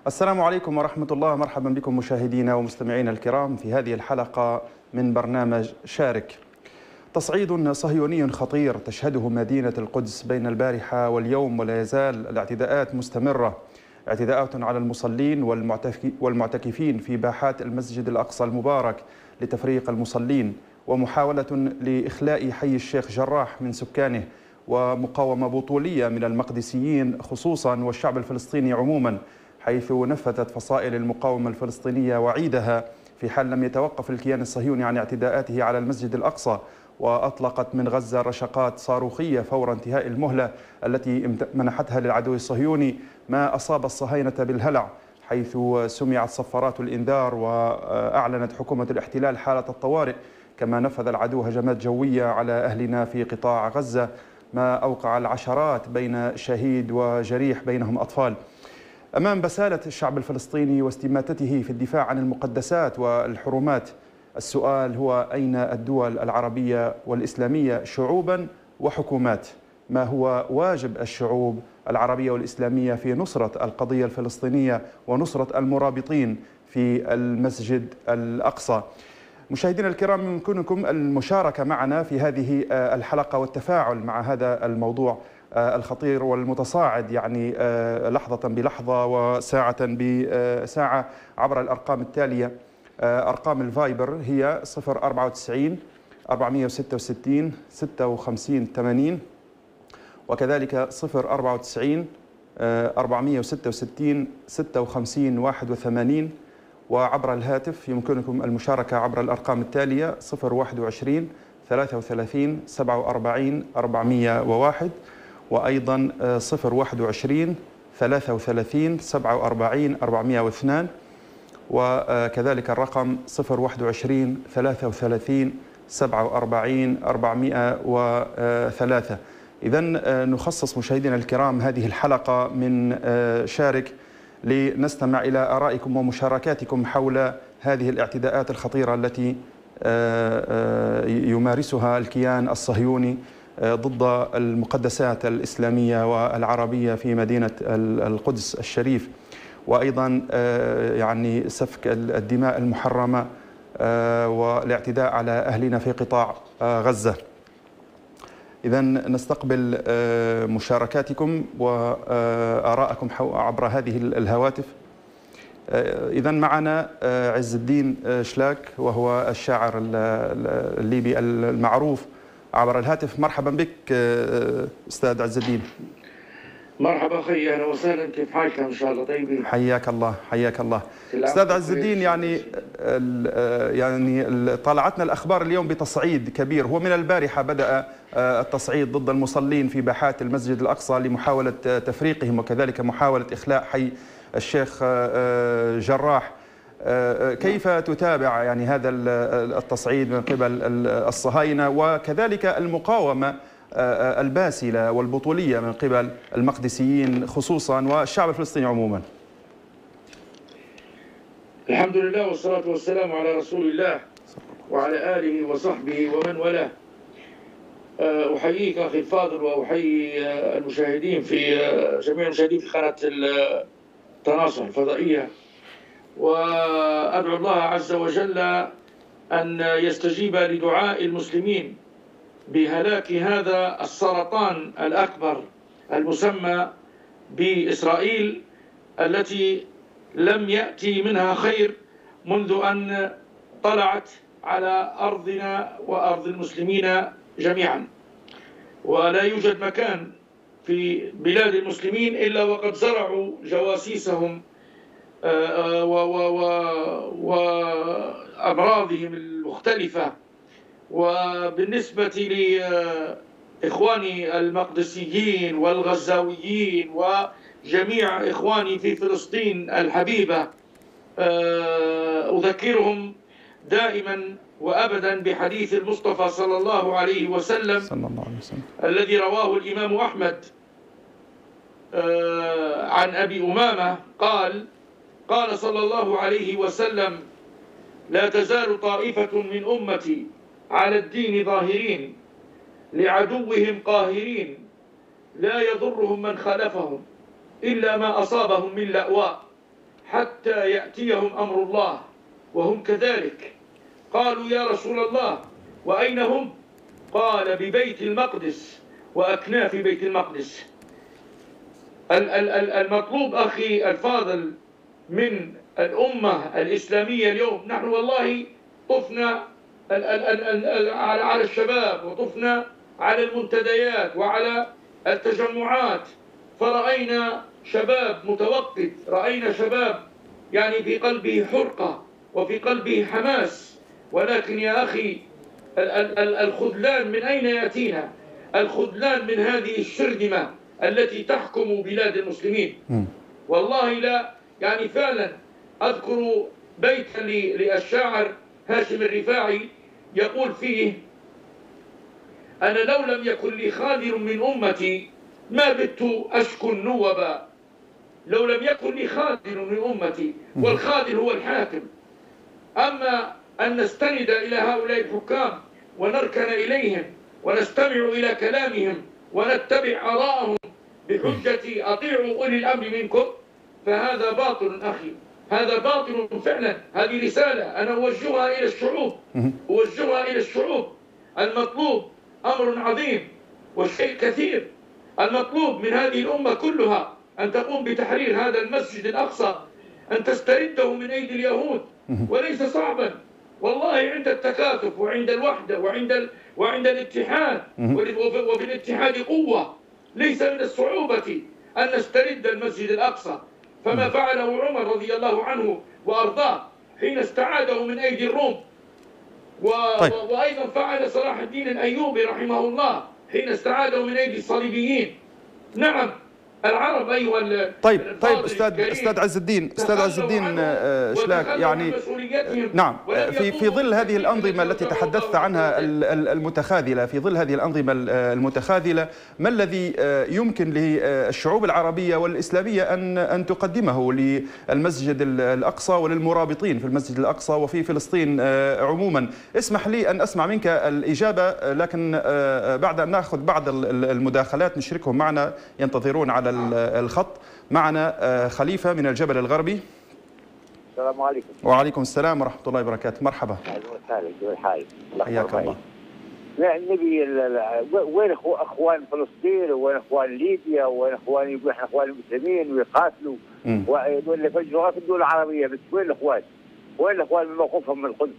السلام عليكم ورحمة الله. مرحبا بكم مشاهدينا ومستمعينا الكرام في هذه الحلقة من برنامج شارك. تصعيد صهيوني خطير تشهده مدينة القدس بين البارحة واليوم، ولا يزال الاعتداءات مستمرة، اعتداءات على المصلين والمعتكفين في باحات المسجد الأقصى المبارك لتفريق المصلين، ومحاولة لإخلاء حي الشيخ جراح من سكانه، ومقاومة بطولية من المقدسيين خصوصا والشعب الفلسطيني عموما، حيث نفذت فصائل المقاومة الفلسطينية وعيدها في حال لم يتوقف الكيان الصهيوني عن اعتداءاته على المسجد الأقصى، وأطلقت من غزة رشقات صاروخية فور انتهاء المهلة التي منحتها للعدو الصهيوني ما أصاب الصهاينة بالهلع، حيث سمعت صفارات الإنذار وأعلنت حكومة الاحتلال حالة الطوارئ. كما نفذ العدو هجمات جوية على أهلنا في قطاع غزة، ما أوقع العشرات بين شهيد وجريح بينهم أطفال. أمام بسالة الشعب الفلسطيني واستماتته في الدفاع عن المقدسات والحرمات، السؤال هو: أين الدول العربية والإسلامية شعوبا وحكومات؟ ما هو واجب الشعوب العربية والإسلامية في نصرة القضية الفلسطينية ونصرة المرابطين في المسجد الأقصى؟ مشاهدينا الكرام، يمكنكم المشاركة معنا في هذه الحلقة والتفاعل مع هذا الموضوع الخطير والمتصاعد، يعني لحظة بلحظة وساعة بساعة، عبر الأرقام التالية. أرقام الفايبر هي 094 466 56 80، وكذلك 094 466 56 81، وعبر الهاتف يمكنكم المشاركة عبر الأرقام التالية: 021 33 47 401، وأيضا 021 33 47 402، وكذلك الرقم 021 33 47 403. إذن نخصص مشاهدينا الكرام هذه الحلقة من شارك لنستمع إلى آرائكم ومشاركاتكم حول هذه الاعتداءات الخطيرة التي يمارسها الكيان الصهيوني ضد المقدسات الإسلامية والعربية في مدينة القدس الشريف، وأيضا يعني سفك الدماء المحرمة والاعتداء على أهلنا في قطاع غزة. إذن نستقبل مشاركاتكم وآراءكم عبر هذه الهواتف. إذن معنا عز الدين شلاك، وهو الشاعر الليبي المعروف، عبر الهاتف. مرحبا بك أستاذ عز الدين. مرحبا أخي، أهلا وسهلا، كيف حالك؟ إن شاء الله طيبين. حياك الله حياك الله. أستاذ عز الدين، يعني طالعتنا الأخبار اليوم بتصعيد كبير. هو من البارحة بدأ التصعيد ضد المصلين في باحات المسجد الأقصى لمحاولة تفريقهم، وكذلك محاولة إخلاء حي الشيخ جراح. كيف تتابع يعني هذا التصعيد من قبل الصهاينة، وكذلك المقاومة الباسلة والبطولية من قبل المقدسيين خصوصا والشعب الفلسطيني عموما؟ الحمد لله والصلاة والسلام على رسول الله وعلى آله وصحبه ومن والاه. أحييك أخي الفاضل، وأحيي المشاهدين في جميع المشاهدين في قناة التناصر الفضائية، وأدعو الله عز وجل أن يستجيب لدعاء المسلمين بهلاك هذا السرطان الأكبر المسمى بإسرائيل، التي لم يأتي منها خير منذ أن طلعت على أرضنا وأرض المسلمين جميعا. ولا يوجد مكان في بلاد المسلمين إلا وقد زرعوا جواسيسهم وأمراضهم المختلفة. وبالنسبة لإخواني المقدسيين والغزاويين وجميع إخواني في فلسطين الحبيبة، أذكرهم دائما وأبدا بحديث المصطفى صلى الله عليه وسلم الذي رواه الإمام أحمد عن أبي أمامة قال صلى الله عليه وسلم: لا تزال طائفة من أمتي على الدين ظاهرين لعدوهم قاهرين، لا يضرهم من خالفهم إلا ما أصابهم من لأواء. حتى يأتيهم أمر الله وهم كذلك. قالوا يا رسول الله وأين هم؟ قال ببيت المقدس وأكناف بيت المقدس. المطلوب أخي الفاضل من الأمة الإسلامية اليوم، نحن والله طفنا على الشباب، وطفنا على المنتديات وعلى التجمعات، فرأينا شباب متوقد، رأينا شباب يعني في قلبه حرقة وفي قلبه حماس. ولكن يا أخي الخذلان من أين يأتينا؟ الخذلان من هذه الشرذمة التي تحكم بلاد المسلمين. والله لا، يعني فعلا أذكر بيتا للشاعر هاشم الرفاعي يقول فيه: أنا لو لم يكن لي خاذل من أمتي ما بت أشكو النوبا. لو لم يكن لي خاذل من أمتي، والخاذل هو الحاكم. أما أن نستند إلى هؤلاء الحكام ونركن إليهم ونستمع إلى كلامهم ونتبع آراءهم بحجة أطيعوا أولي الأمر منكم، فهذا باطل أخي، هذا باطل فعلا. هذه رسالة أنا أوجهها إلى الشعوب، أوجهها إلى الشعوب. المطلوب أمر عظيم والشيء كثير. المطلوب من هذه الأمة كلها أن تقوم بتحرير هذا المسجد الأقصى، أن تسترده من أيدي اليهود، وليس صعبا والله. عند التكاتف وعند الوحدة وعند الاتحاد، وفي الاتحاد قوة. ليس من الصعوبة أن نسترد المسجد الأقصى، فما فعله عمر رضي الله عنه وأرضاه حين استعاده من أيدي الروم، وأيضا فعل صلاح الدين الأيوبي رحمه الله حين استعاده من أيدي الصليبيين. نعم العرب أيها طيب استاذ عز الدين شلاك، يعني نعم في ظل هذه الأنظمة التي تحدثت عنها المتخاذلة، في ظل هذه الأنظمة المتخاذلة، ما الذي يمكن للشعوب العربية والإسلامية أن تقدمه للمسجد الأقصى وللمرابطين في المسجد الأقصى وفي فلسطين عموما؟ اسمح لي أن أسمع منك الإجابة، لكن بعد أن نأخذ بعض المداخلات نشركهم معنا ينتظرون على الخط. معنا خليفة من الجبل الغربي. السلام عليكم. وعليكم السلام ورحمة الله وبركاته. مرحبا. أهلا وسهلا. كيف حالك؟ حياك الله. النبي وين اخوان فلسطين، وين اخوان ليبيا، وين اخوان يقول احنا اخوان المسلمين ويقاتلوا ولا يفجروا في الدول العربية، بس وين الاخوان؟ وين الاخوان من موقفهم من القدس؟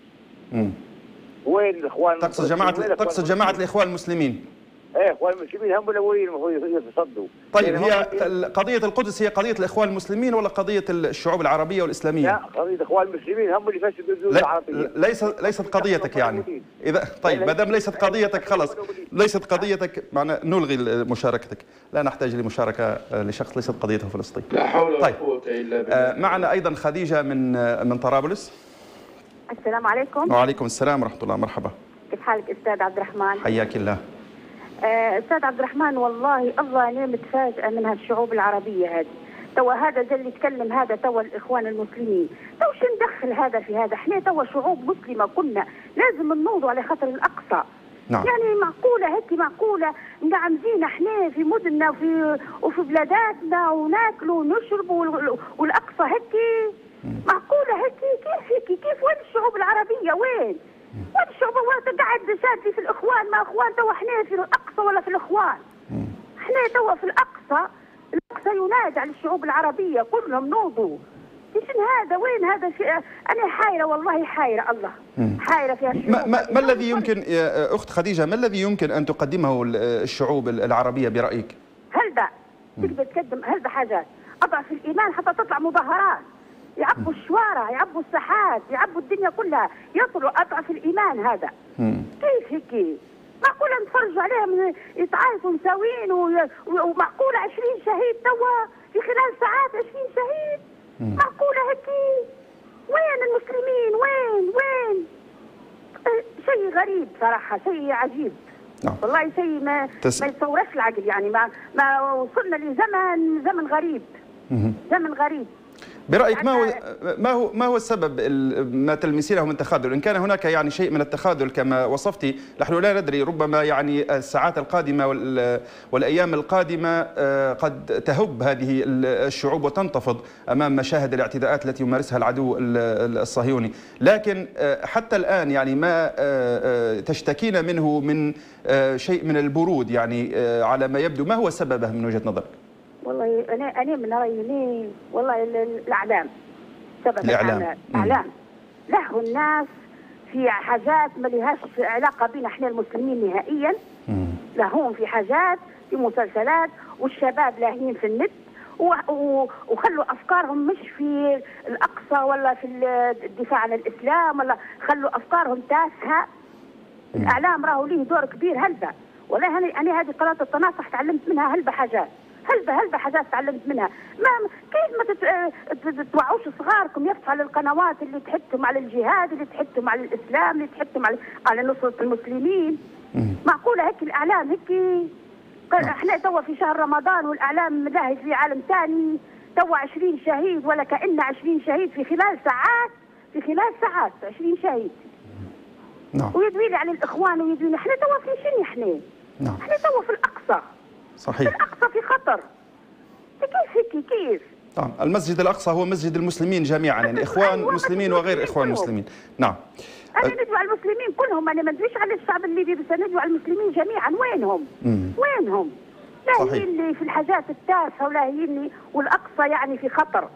وين الاخوان؟ تقصد جماعة الإخوان المسلمين؟ ايه، اخوان المسلمين هم الاولين المفروض يتصدوا. طيب يعني هي قضية القدس هي قضية الإخوان المسلمين ولا قضية الشعوب العربية والإسلامية؟ لا، قضية الإخوان المسلمين هم اللي فسدوا الدول العربية. ليست قضيتك يعني. إذا طيب ما دام ليست قضيتك خلاص، ليست قضيتك معنا نلغي مشاركتك، لا نحتاج لمشاركة لشخص ليست قضيته فلسطين. لا حول ولا قوة إلا بالله. معنا أيضا خديجة من طرابلس. السلام عليكم. وعليكم السلام ورحمة الله. مرحبا. كيف حالك أستاذ عبد الرحمن؟ حياك الله. أستاذ عبد الرحمن، والله أنا متفاجئة من هالشعوب العربية هذه. توا هذا زي اللي يتكلم هذا توا الإخوان المسلمين، توا شو ندخل هذا في هذا؟ احنا توا شعوب مسلمة كنا لازم ننوضوا على خاطر الأقصى. نعم. يعني معقولة هيك؟ معقولة مقعمزين احنا في مدننا وفي بلاداتنا وناكلوا ونشربوا والأقصى هيك؟ معقولة هيك؟ كيف وين الشعوب العربية؟ وين الشعوب؟ قاعد شادي في الإخوان، ما إخوان توا احنا في الأقصى ولا في الإخوان؟ احنا توا في الأقصى ينادى على الشعوب العربية كلهم نوضوا. ايش هذا؟ وين هذا؟ أنا حايرة والله، حايرة الله، حايرة فيها الشعوب. ما الذي يمكن يا أخت خديجة، ما الذي يمكن أن تقدمه الشعوب العربية برأيك؟ هلبا تقدر تقدم هلبا حاجات، أضعف الإيمان حتى تطلع مظاهرات، يعبوا الشوارع، يعبوا الساحات، يعبوا الدنيا كلها، يطلعوا أضعف الإيمان. هذا كيف هيك؟ معقولة نتفرجوا عليهم يتعايشوا مساويين ومعقولة 20 شهيد توا في خلال ساعات؟ 20 شهيد؟ معقولة هيك؟ وين المسلمين؟ وين؟ شيء غريب صراحة، شيء عجيب. والله شيء ما يتصورش العقل، يعني ما وصلنا لزمن غريب. زمن غريب. برأيك ما هو السبب ما تلمسينه من تخاذل؟ إن كان هناك يعني شيء من التخاذل كما وصفتي، نحن لا ندري، ربما يعني الساعات القادمة والأيام القادمة قد تهب هذه الشعوب وتنتفض أمام مشاهد الاعتداءات التي يمارسها العدو الصهيوني، لكن حتى الآن يعني ما تشتكين منه من شيء من البرود يعني على ما يبدو، ما هو سببه من وجهة نظرك؟ والله أنا من رأيي والله الإعلام سبب. الإعلام له الناس في حاجات ما لهاش علاقة بنا احنا المسلمين نهائيا، لهم في حاجات في مسلسلات، والشباب لاهين في النت وخلوا أفكارهم مش في الأقصى ولا في الدفاع عن الإسلام، ولا خلوا أفكارهم تافهة. الإعلام راهو ليه دور كبير هلبة. والله أنا هذه قناة التناصح تعلمت منها هلبة حاجات، هلبة حاجات تعلمت منها. كيف ما توعوش صغاركم يفتحوا على القنوات اللي تحثهم على الجهاد، اللي تحثهم على الإسلام، اللي تحثهم على نصرة المسلمين. معقولة هيك الإعلام هيك؟ احنا توا في شهر رمضان والإعلام لاهي في عالم ثاني، توا 20 شهيد ولا كأن 20 شهيد في خلال ساعات 20 شهيد. ويدوي على الإخوان ويدوي احنا توا في شنو احنا؟ احنا توا في الأقصى. صحيح. في الأقصى في خطر. كيف؟ طبعا المسجد الأقصى هو مسجد المسلمين جميعا، يعني إخوان مسلمين وغير إخوان مسلمين. نعم. أنا ندعو على المسلمين كلهم، أنا ما ندويش على الشعب الليبي بس، ندعو على المسلمين جميعا. وينهم؟ لا هي اللي في الحاجات التافهة ولا هي اللي، والأقصى يعني في خطر.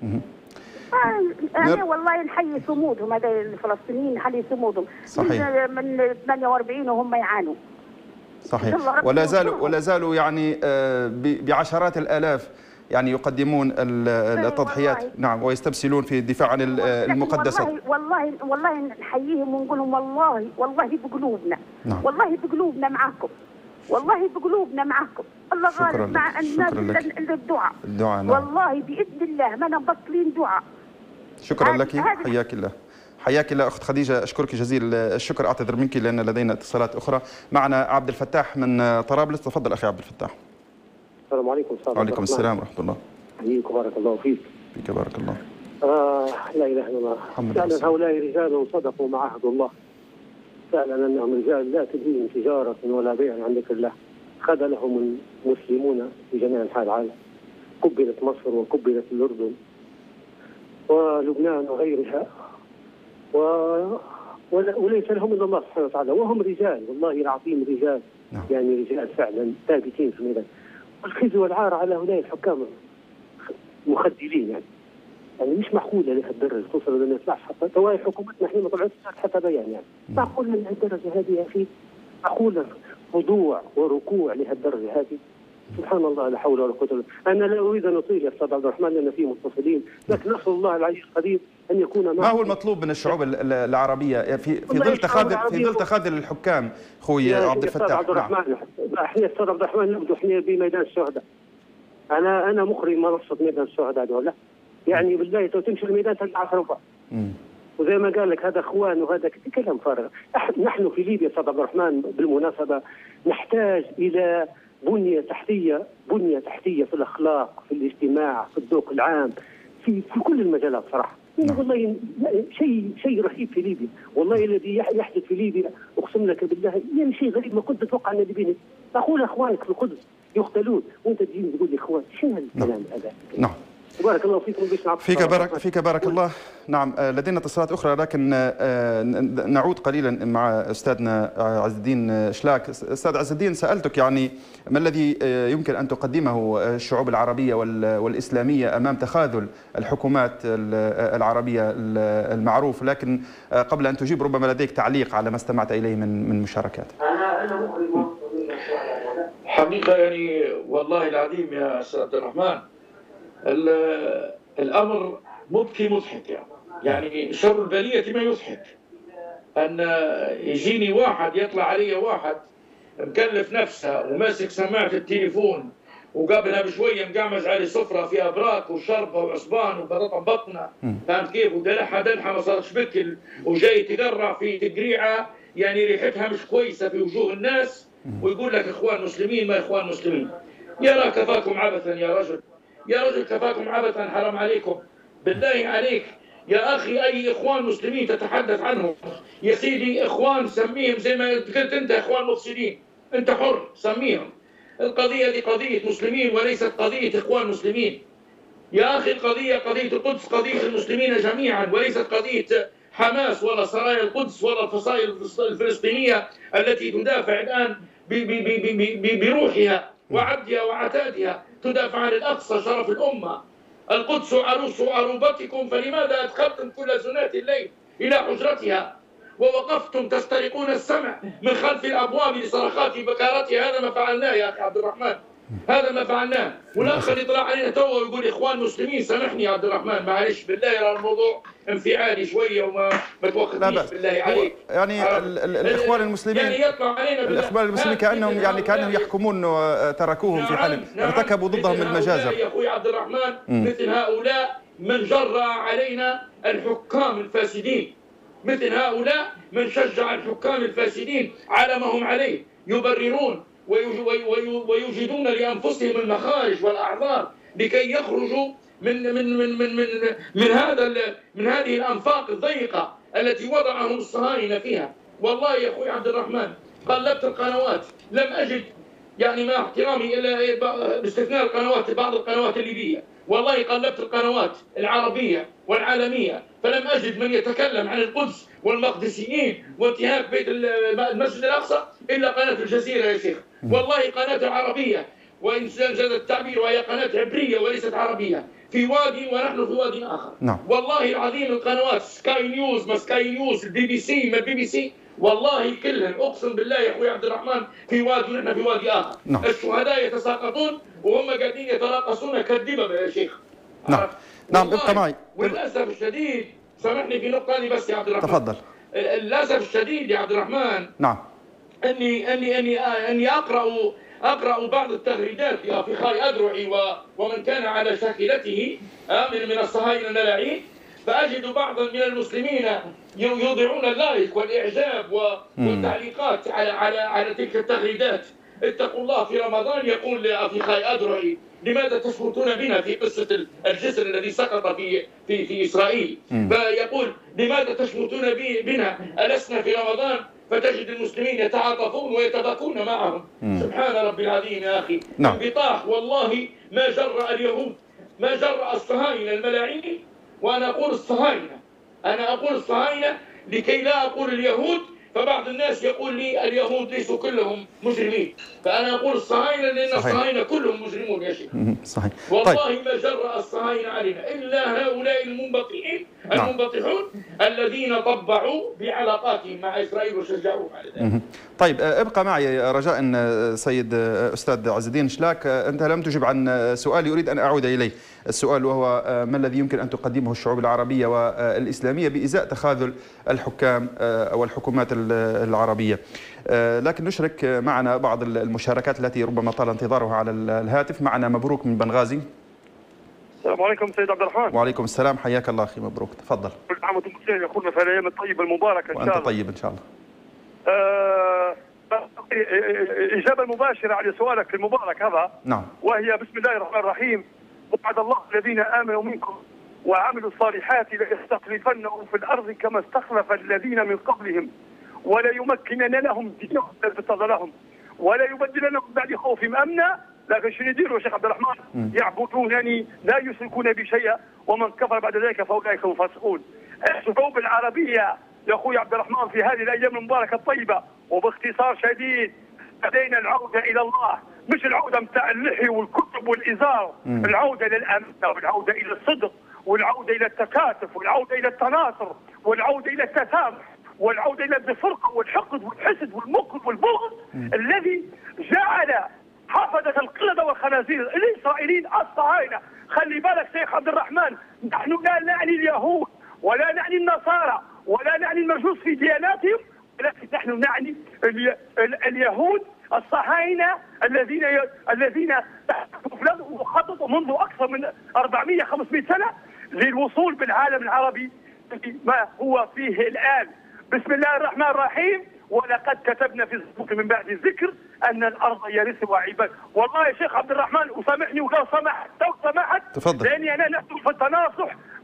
أنا والله نحيي صمودهم، هذا الفلسطينيين نحيي صمودهم. صحيح. من 48 وهم يعانوا. صحيح. ولا زالوا يعني بعشرات الآلاف يعني يقدمون التضحيات. نعم، ويستبسلون في الدفاع عن المقدسات. والله نحييهم ونقول لهم والله بقلوبنا. والله بقلوبنا معاكم، والله بقلوبنا معاكم. الله غالب مع الناس. الدعاء والله بإذن الله ما نبطلين دعاء. شكرا لك، حياك الله. حياك الله أخت خديجة، أشكرك جزيل الشكر. أعتذر منك لأن لدينا اتصالات أخرى. معنا عبد الفتاح من طرابلس. تفضل أخي عبد الفتاح. السلام عليكم. وعليكم السلام ورحمة الله. حييك وبارك الله فيك. فيك بارك الله. لا إله إلا الله. فعلا هؤلاء رجال صدقوا مع عهد الله. فعلا أنهم رجال لا تلهيهم تجارة ولا بيع عن ذكر الله. خذلهم المسلمون في جميع أنحاء العالم. قبلت مصر وقبلت الأردن ولبنان وغيرها، وليس لهم الا الله سبحانه وتعالى، وهم رجال والله العظيم رجال. يعني رجال فعلا ثابتين في الميدان. والخزي والعار على هؤلاء الحكام مخدلين، يعني مش معقوله لهالدرجه توصل لنا نطلعش حتى توعي حكومتنا احنا ما طلعتش حتى بيان. يعني معقوله لهالدرجه هذه يا اخي؟ معقوله خضوع وركوع لهالدرجه هذه؟ سبحان الله، لا حول ولا قوه الا بالله. انا لا اريد ان اطيل يا استاذ عبد الرحمن لان في متصلين، لكن نسال الله العلي القدير ان يكون معنا. ما هو المطلوب من الشعوب العربيه في ظل تخاذل الحكام خوي عبد الفتاح؟ عبد الرحمن، احنا استاذ عبد الرحمن نبدو احنا بميدان الشهداء. انا مخرج منصه ميدان الشهداء هذول، يعني بالله تو تمشي الميدان تلقى 10 ربع. وزي ما قال لك هذا اخوان وهذا كلام فارغ. نحن في ليبيا استاذ عبد الرحمن بالمناسبه نحتاج الى بنية تحتية في الأخلاق، في الاجتماع، في الذوق العام، في كل المجالات صراحة. والله شيء رهيب في ليبيا، والله الذي يحدث في ليبيا أقسم لك بالله يعني شيء غريب ما كنت أتوقع أن الليبيين. أقول أخوانك في القدس يقتلون وأنت تجيني تقول لي إخوان، شنو هذا الكلام هذا؟ نعم. بارك الله فيكم. فيك بارك الله. نعم، لدينا اتصالات أخرى لكن نعود قليلا مع أستاذنا عز الدين شلاك. أستاذ عز الدين، سألتك يعني ما الذي يمكن أن تقدمه الشعوب العربية والإسلامية أمام تخاذل الحكومات العربية المعروف، لكن قبل أن تجيب ربما لديك تعليق على ما استمعت إليه من مشاركات. أنا حقيقة يعني والله العظيم يا أستاذ عبد الرحمن الأمر مبكي مضحك. يعني شر البلية ما يضحك أن يجيني واحد يطلع علي واحد مكلف نفسه وماسك سماعة التليفون وقبلها بشوية مقعمز على سفرة فيها براك وشربة وعصبان وبطاطا بطنة، فهمت كيف؟ ودلحها ما صارتش بكل وجاي تقرع في تقريعة يعني ريحتها مش كويسة في وجوه الناس، ويقول لك إخوان مسلمين ما إخوان مسلمين. يا كفاكم عبثا يا رجل، كفاكم عبثا، حرام عليكم. بالله عليك يا أخي، أي إخوان مسلمين تتحدث عنهم يا سيدي، إخوان سميهم زي ما قلت أنت، إخوان مفسدين، أنت حر سميهم. القضية دي قضية مسلمين وليست قضية إخوان مسلمين يا أخي. القضية قضية القدس قضية المسلمين جميعا، وليست قضية حماس ولا سرايا القدس ولا الفصائل الفلسطينية التي تدافع الآن بروحها وعبدها وعتادها، تدافع عن الأقصى شرف الأمة. القدس عروس عروبتكم، فلماذا أدخلتم كل زنات الليل إلى حجرتها ووقفتم تسترقون السمع من خلف الأبواب لصرخات بكارتها؟ هذا ما فعلناه يا أخي عبد الرحمن، هذا ما فعلناه. والآخر يطلع علينا توا ويقول إخوان مسلمين. سامحني يا عبد الرحمن، معلش بالله، يرى الموضوع انفعالي شوية وما توقفنيش بالله عليك. يعني الإخوان المسلمين، يعني يطلع علينا الإخوان المسلمين كأنهم يحكمون تركوهم في حال ارتكبوا ضدهم المجازر. يا أخوي عبد الرحمن، مثل هؤلاء من جرأ علينا الحكام الفاسدين، مثل هؤلاء من شجع الحكام الفاسدين على ما هم عليه، يبررون ويوجدون لأنفسهم المخارج والأعذار لكي يخرجوا من هذه الأنفاق الضيقة التي وضعهم الصهاينة فيها. والله يا أخوي عبد الرحمن، قلبت القنوات لم أجد، يعني مع احترامي إلى باستثناء القنوات، بعض القنوات الليبية، والله قلبت القنوات العربية والعالمية فلم أجد من يتكلم عن القدس والمقدسيين وانتهاك بيت المسجد الأقصى إلا قناة الجزيرة يا شيخ. والله قناة عربية، وإن جاز التعبير، وهي قناة عبرية وليست عربية، في وادي ونحن في وادي آخر. نعم. والله العظيم القنوات سكاي نيوز ما سكاي نيوز، البي بي سي ما البي بي سي، والله كلهم أقسم بالله يا أخوي عبد الرحمن في وادي ونحن في وادي آخر. نعم. الشهداء يتساقطون وهم قاعدين يتراقصون كالدببة يا شيخ. نعم نعم، ابقى معي. وللأسف الشديد، سامحني في نقطة هذه بس يا عبد الرحمن. تفضل. للأسف الشديد يا عبد الرحمن، نعم، أني أقرأ بعض التغريدات لأخي أدرعي ومن كان على شاكلته من الصهاينة الملاعين، فأجد بعضا من المسلمين يوضعون اللايك والإعجاب والتعليقات على تلك التغريدات. اتقوا الله في رمضان. يقول لأخي أدرعي: لماذا تشمتون بنا في قصة الجسر الذي سقط في إسرائيل؟ فيقول: لماذا تشمتون بنا؟ ألسنا في رمضان؟ فتجد المسلمين يتعاطفون ويتباكون معهم. سبحان ربي العظيم يا أخي. انبطاح. والله ما جرأ اليهود، ما جرأ الصهاينة الملاعين، وأنا أقول الصهاينة، أنا أقول الصهاينة لكي لا أقول اليهود، فبعض الناس يقول لي اليهود ليسوا كلهم مجرمين، فأنا أقول الصهاينة لأن الصهاينة كلهم مجرمون يا شيخ. صحيح. والله طيب. ما جرأ الصهاينة علينا إلا هؤلاء المنبطحين المنبطحون الذين طبعوا بعلاقاتهم مع إسرائيل وشجعوهم على ذلك. طيب ابقى معي رجاء سيد أستاذ عز الدين شلاك. أنت لم تجب عن سؤالي، أريد أن أعود إليه. السؤال وهو: ما الذي يمكن أن تقدمه الشعوب العربية والإسلامية بإزاء تخاذل الحكام أو الحكومات العربية؟ لكن نشرك معنا بعض المشاركات التي ربما طال انتظارها على الهاتف. معنا مبروك من بنغازي. السلام عليكم سيد عبد الرحمن. وعليكم السلام، حياك الله أخي مبروك، تفضل. كل عام وانتم بخير يا اخونا في الايام الطيبه المباركه ان شاء الله. وانت طيب ان شاء الله. اجابه مباشره على سؤالك المبارك هذا. نعم. وهي: بسم الله الرحمن الرحيم. وعد الله الذين امنوا منكم وعملوا الصالحات ليستخلفنهم في الارض كما استخلف الذين من قبلهم وليمكنن لهم دينهم الذي ارتضى لهم وليبدلنهم بعد خوفهم امنا. لكن شنو يديروا يا شيخ عبد الرحمن؟ يعبدونني لا يشركون بي شيئا ومن كفر بعد ذلك فاولئك هم الفاسقون. الشعوب العربيه يا اخوي عبد الرحمن في هذه الايام المباركه الطيبه وباختصار شديد لدينا العوده الى الله، مش العوده متاع اللحي والكتب والازار، العوده للامانه والعوده الى الصدق والعوده الى التكاتف والعوده الى التناصر والعوده الى التسامح والعوده الى الفرقه والحقد والحسد والمكر والبغض الذي جعل حفظة القردة والخنازير الإسرائيليين الصهاينة. خلي بالك شيخ عبد الرحمن، نحن لا نعني اليهود ولا نعني النصارى ولا نعني المجوس في دياناتهم، ولكن نحن نعني اليهود الصهاينة الذين خططوا منذ أكثر من 400-500 سنة للوصول بالعالم العربي ما هو فيه الآن. بسم الله الرحمن الرحيم: ولقد كتبنا في الزبور من بعد الذكر ان الارض يرثها عباد. والله يا شيخ عبد الرحمن وسامحني ولو سمحت تفضل، لاني انا نحن في التناصح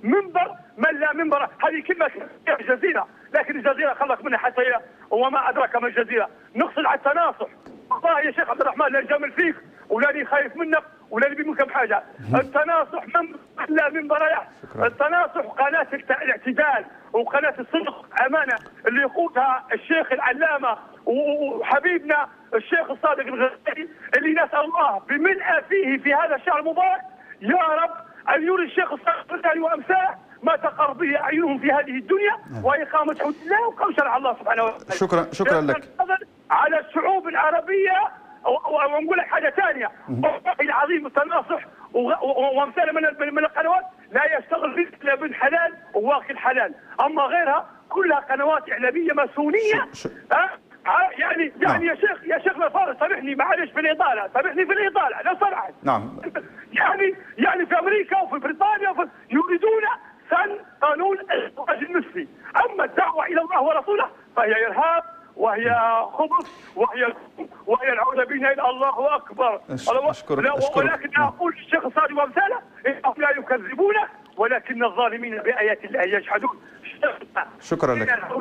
منبر من لا منبر. هذه كلمه في الجزيره، لكن الجزيره خلق منها حتى هي وما ادراك ما الجزيره. نقصد على التناصح. والله يا شيخ عبد الرحمن لا جامل فيك ولا خايف منك ولا نبي منك بحاجه. التناصح من لا منبر له. التناصح قناه الاعتدال وقناه الصدق امانه اللي يقودها الشيخ العلامه وحبيبنا الشيخ الصادق الغزالي، اللي نسال الله بملء فيه في هذا الشهر المبارك يا رب ان يري الشيخ الصادق الغزالي وامثاله ما تقر به اعينهم في هذه الدنيا واقامه حدود الله وقام شرع الله سبحانه وتعالى. شكرا لك. على الشعوب العربيه. ونقول لك حاجه ثانيه، والله العظيم التناصح وامثاله من القنوات لا يشتغل الا بالحلال وواقي الحلال، اما غيرها كلها قنوات اعلاميه ماسونيه. يعني يا شيخ الفاضل سامحني معلش في الاطاله، لو سمحت. نعم. يعني في امريكا وفي بريطانيا يريدون سن قانون الزواج المثلي، اما الدعوه الى الله ورسوله فهي ارهاب وهي خبث وهي العوده بنا الى الله اكبر. ولكن اقول للشيخ الصادق وامثاله انهم لا يكذبونك ولكن الظالمين بايات الله يجحدون. شكرا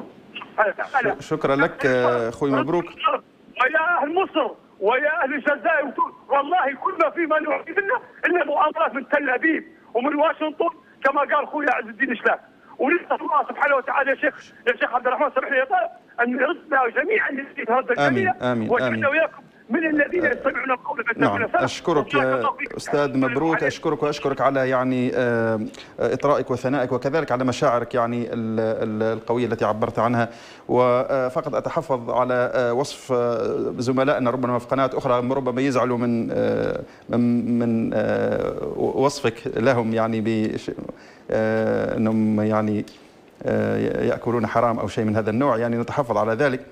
لك اخوي مبروك. ويا اهل مصر ويا اهل الجزائر وتونس، والله كل ما في ما نعيد الا مؤامرات من تل ابيب ومن واشنطن كما قال اخويا عز الدين شلاك. ونسال الله سبحانه وتعالى يا شيخ عبد الرحمن سامحني يا طارق ان يردنا جميعا لهذا الجميع. امين واجعلنا وياكم من الذين يستمعون القول فيتبعون احسنه. اشكرك يا استاذ مبروك، اشكرك واشكرك على يعني اطرائك وثنائك وكذلك على مشاعرك يعني القويه التي عبرت عنها. وفقط اتحفظ على وصف زملائنا ربما في قنوات اخرى ربما يزعلوا من وصفك لهم يعني انهم يعني ياكلون حرام او شيء من هذا النوع، يعني نتحفظ على ذلك.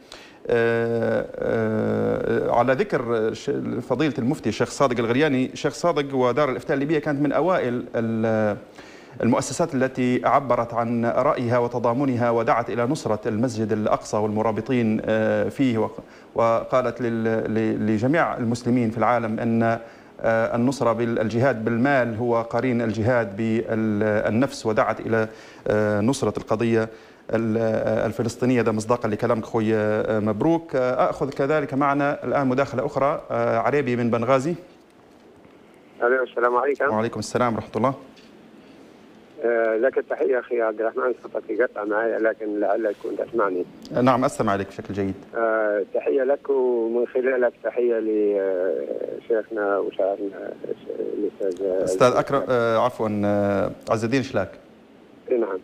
على ذكر فضيلة المفتي الشيخ صادق الغرياني، الشيخ صادق ودار الإفتاء الليبية كانت من أوائل المؤسسات التي عبرت عن رأيها وتضامنها ودعت إلى نصرة المسجد الأقصى والمرابطين فيه، وقالت لجميع المسلمين في العالم أن النصرة بالجهاد بالمال هو قرين الجهاد بالنفس، ودعت إلى نصرة القضية الفلسطينية. ده مصداقا لكلامك أخوي مبروك. أخذ كذلك معنا الآن مداخلة أخرى، عريبي من بنغازي. السلام عليكم. وعليكم السلام ورحمة الله. لك التحية أخي عبد الرحمن، خطتي قطع معي لكن لعل تكون تسمعني. نعم أستمع عليك بشكل جيد. تحية لك ومن خلالك تحية لشيخنا وشاعرنا الأستاذ أستاذ أكرم عفوا عز الدين شلاك. نعم.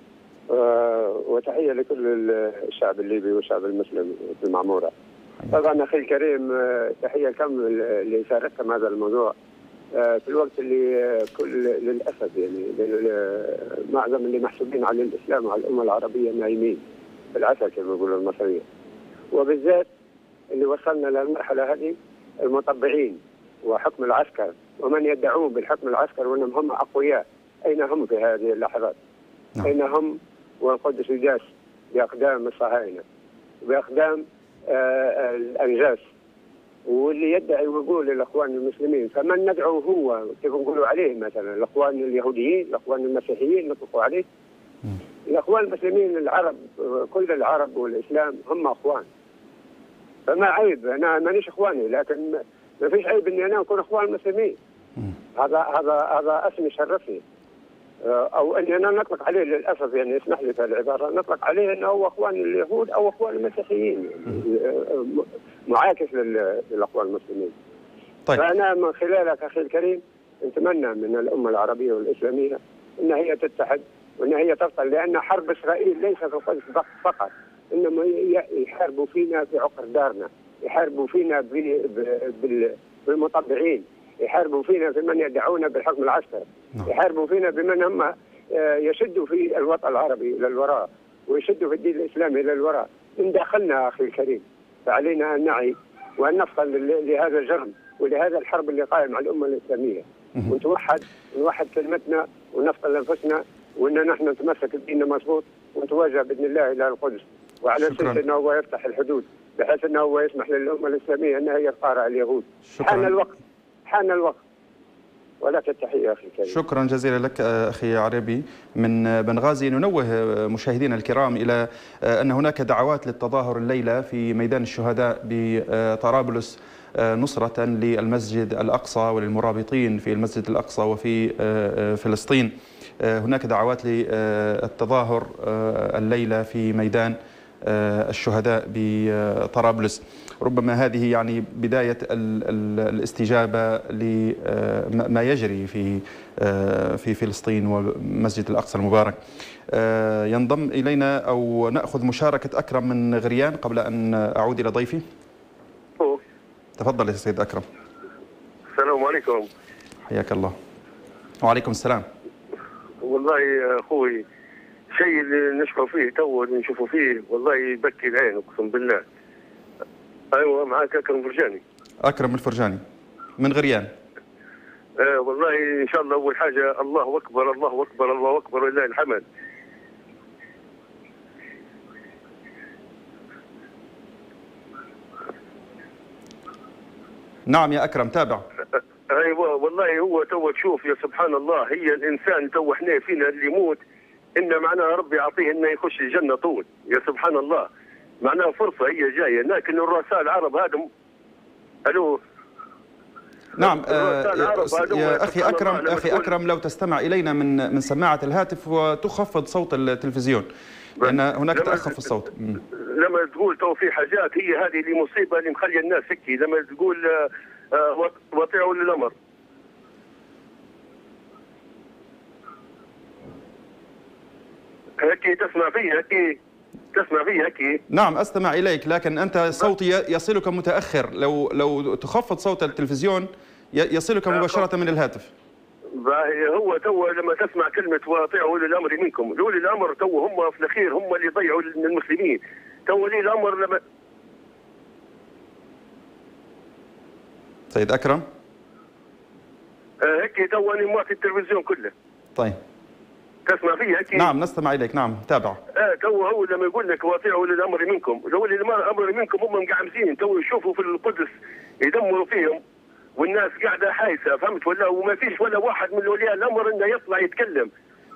وتحية لكل الشعب الليبي والشعب المسلم في المعمورة. طبعا أخي الكريم تحية كاملة اللي شاركتم هذا الموضوع في الوقت اللي للأسف يعني معظم اللي محسوبين على الإسلام وعلى الأمة العربية نايمين بالعسل كما يقولوا المصريين، وبالذات اللي وصلنا للمرحلة هذه المطبعين وحكم العسكر ومن يدعون بالحكم العسكر وأنهم هم أقوياء. أين هم في هذه اللحظات؟ أين هم والقدس يداس بأقدام الصهاينة وبأقدام الأنجاس، واللي يدعي ويقول للأخوان المسلمين فمن ندعو هو كيف نقولوا عليه مثلا الأخوان اليهوديين الأخوان المسيحيين نطلقوا عليه. الأخوان المسلمين العرب كل العرب والإسلام هم أخوان، فما عيب أنا مانيش إخواني لكن ما فيش عيب إني أنا أكون أخوان المسلمين. هذا اسم يشرفني، او اني انا نطلق عليه للاسف يعني اسمح لي في العباره نطلق عليه انه هو اخوان اليهود او اخوان المسيحيين، معاكس للاخوان المسلمين. طيب. فانا من خلالك اخي الكريم نتمنى من الامه العربيه والاسلاميه ان هي تتحد وان هي تفصل، لان حرب اسرائيل ليست في القدس فقط، انما يحاربوا فينا في عقر دارنا، يحاربوا فينا بالمطبعين، يحاربوا فينا بمن يدعون بالحكم العسكري، يحاربوا فينا بمن هم يشدوا في الوطن العربي الى الوراء ويشدوا في الدين الاسلامي الى الوراء من داخلنا اخي الكريم. فعلينا ان نعي وان نفصل لهذا الجرم ولهذا الحرب اللي قائم على الامه الاسلاميه، ونوحد كلمتنا ونفصل انفسنا وان نحن نتمسك بديننا مضبوط ونتواجه باذن الله الى القدس، وعلى اساس انه هو يفتح الحدود بحيث انه هو يسمح للامه الاسلاميه انها هي تقارع اليهود. حان الوقت ولك التحية أخي الكريم. شكرا جزيلا لك أخي عربي من بنغازي. ننوه مشاهدينا الكرام إلى أن هناك دعوات للتظاهر الليلة في ميدان الشهداء بطرابلس نصرة للمسجد الأقصى وللمرابطين في المسجد الأقصى وفي فلسطين. هناك دعوات للتظاهر الليلة في ميدان الشهداء بطرابلس. ربما هذه يعني بداية الاستجابة لما يجري في فلسطين ومسجد الأقصى المبارك. ينضم إلينا أو نأخذ مشاركة أكرم من غريان قبل أن أعود إلى ضيفي. تفضل يا سيد أكرم. السلام عليكم. حياك الله. وعليكم السلام. والله يا أخوي شيء اللي نشوفه فيه تو اللي نشوفه فيه والله يبكي العين اقسم بالله. ايوه معك اكرم فرجاني. اكرم الفرجاني من غريان. والله ان شاء الله اول حاجه الله اكبر الله اكبر الله اكبر ولله الحمد. نعم يا اكرم تابع. ايوه والله هو تو تشوف يا سبحان الله هي الانسان تو احنا فينا اللي يموت إن معناها ربي يعطيه إنه يخش الجنة طول يا سبحان الله. معناها فرصة هي جاية لكن الرؤساء العرب هذم ألو. نعم يا أخي أكرم لو تستمع إلينا من سماعة الهاتف وتخفض صوت التلفزيون لأن هناك تأخر في الصوت. لما تقول تو في حاجات هي هذه اللي مصيبة اللي مخلي الناس هيك لما تقول وطيعوا للأمر. هكي تسمع فيه هكي تسمع فيه هكي. نعم أستمع إليك لكن أنت صوتي يصلك متأخر. لو تخفض صوت التلفزيون يصلك مباشرة من الهاتف. هو تو لما تسمع كلمة واطيعوا أولي الأمر منكم، أولي الأمر تو هم في الأخير هم اللي ضيعوا المسلمين. تو ولي الأمر لما سيد أكرم هكي تو أنا مواتي التلفزيون كله. طيب تسمع فيه هكي؟ نعم نستمع إليك. نعم تابع. تو هو لما يقول لك واطيعوا أولي الأمر منكم، أولي الأمر منكم هم مقعمزين تو يشوفوا في القدس يدمروا فيهم والناس قاعده حايسه فهمت ولا وما فيش ولا واحد من اولياء الامر انه يطلع يتكلم.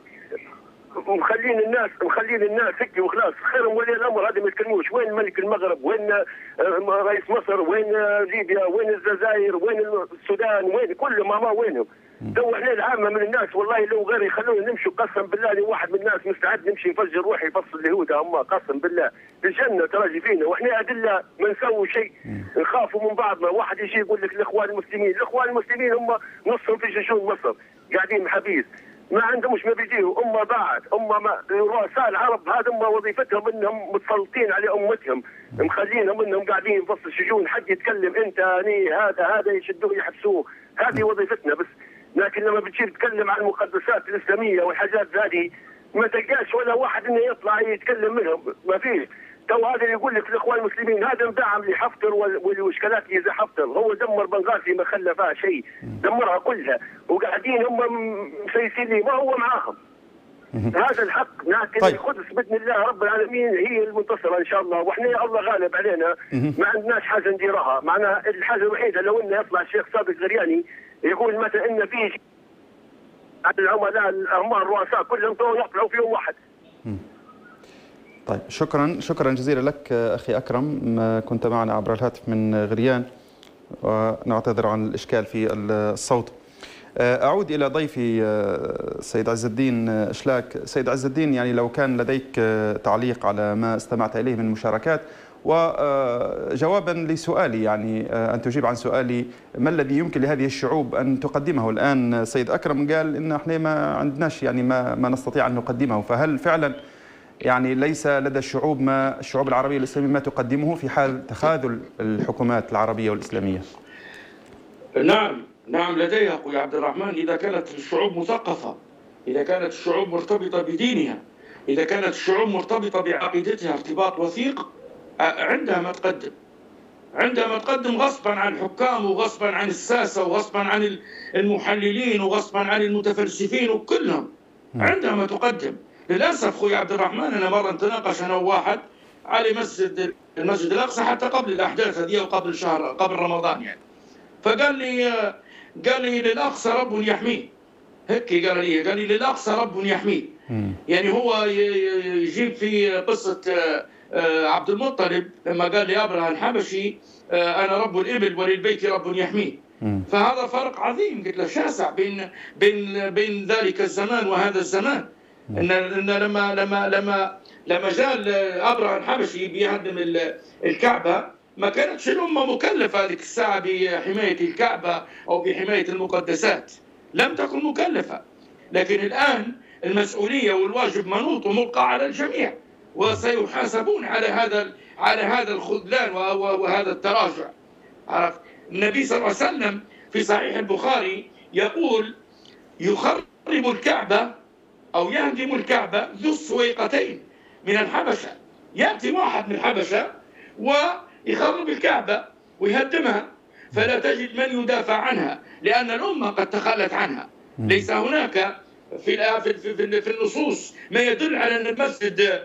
مخلين الناس هيك وخلاص. خيرهم ولي الامر هذا ما يتكلموش. وين ملك المغرب؟ وين رئيس مصر؟ وين ليبيا؟ وين الجزائر؟ وين السودان؟ وين كلهم ما وينهم؟ تو احنا العامه من الناس والله لو غير يخلونا نمشوا قسم بالله لي واحد من الناس مستعد نمشي نفجر روحي يفصل اليهود هم قسم بالله. الجنه تراجي فينا واحنا ادله ما نسوي شيء. نخافوا من بعضنا. واحد يجي يقول لك الاخوان المسلمين هم نصهم في جيشون مصر قاعدين محابيس ما عندهمش ما بيجيوا بعد رؤساء العرب هذا وظيفتهم انهم متسلطين على امتهم مخلينهم انهم قاعدين في السجون حد يتكلم انت اني هذا يشدوه يحبسوه. هذه وظيفتنا بس. لكن لما بتجي تتكلم عن المقدسات الاسلاميه والحاجات هذه ما تلقاش ولا واحد انه يطلع يتكلم منهم ما فيش. تو هذا اللي يقول لك الاخوان المسلمين هذا مدعم لحفتر والوشكلات زي حفتر. هو دمر بنغازي ما خلى فيها شيء دمرها كلها وقاعدين هم مسيسين ما هو معاهم. هذا الحق. لكن طيب. القدس باذن الله رب العالمين هي المنتصره ان شاء الله واحنا الله غالب علينا. ما عندناش حاجه نديرها. معناها الحاجه الوحيده لو انه يطلع الشيخ صادق غرياني يقول مثلا ان في العملاء الرؤساء كلهم يطلعوا فيهم واحد. طيب شكرا جزيلا لك أخي أكرم. كنت معنا عبر الهاتف من غريان ونعتذر عن الإشكال في الصوت. أعود إلى ضيفي سيد عز الدين شلاك. سيد عز الدين يعني لو كان لديك تعليق على ما استمعت إليه من مشاركات وجوابا لسؤالي يعني أن تجيب عن سؤالي ما الذي يمكن لهذه الشعوب أن تقدمه الآن. سيد أكرم قال إن احنا ما عندناش يعني ما نستطيع أن نقدمه. فهل فعلا يعني ليس لدى الشعوب العربية والإسلامية ما تقدمه في حال تخاذل الحكومات العربية والإسلامية؟ نعم لديها أخوي عبد الرحمن. إذا كانت الشعوب مثقفة، إذا كانت الشعوب مرتبطة بدينها، إذا كانت الشعوب مرتبطة بعقيدتها ارتباط وثيق عندها ما تقدم غصبا عن الحكام وغصبا عن الساسة وغصبا عن المحللين وغصبا عن المتفلسفين وكلهم عندها ما تقدم. للأسف أخوي عبد الرحمن أنا مرة نتناقش أنا وواحد على المسجد الأقصى حتى قبل الأحداث هذه وقبل قبل رمضان يعني. فقال لي قال لي للأقصى رب يحميه، هيك قال لي للأقصى رب يحميه. يعني هو يجيب في قصة عبد المطلب لما قال لأبرهة الحبشي أنا رب الإبل وللبيت رب يحميه. فهذا فرق عظيم قلت له شاسع بين ذلك الزمان وهذا الزمان. إن لما جاء أبرهة الحبشي بيهدم الكعبة ما كانتش الأمة مكلفة هذيك الساعة بحماية الكعبة أو بحماية المقدسات، لم تكن مكلفة. لكن الآن المسؤولية والواجب منوط وملقى على الجميع، وسيحاسبون على هذا الخذلان وهذا التراجع. عرفت؟ النبي صلى الله عليه وسلم في صحيح البخاري يقول يخرب الكعبة أو يهدم الكعبة ذو السويقتين من الحبشة. يأتي واحد من الحبشة ويخرب الكعبة ويهدمها، فلا تجد من يدافع عنها لأن الأمة قد تخلت عنها. ليس هناك في النصوص ما يدل على أن المسجد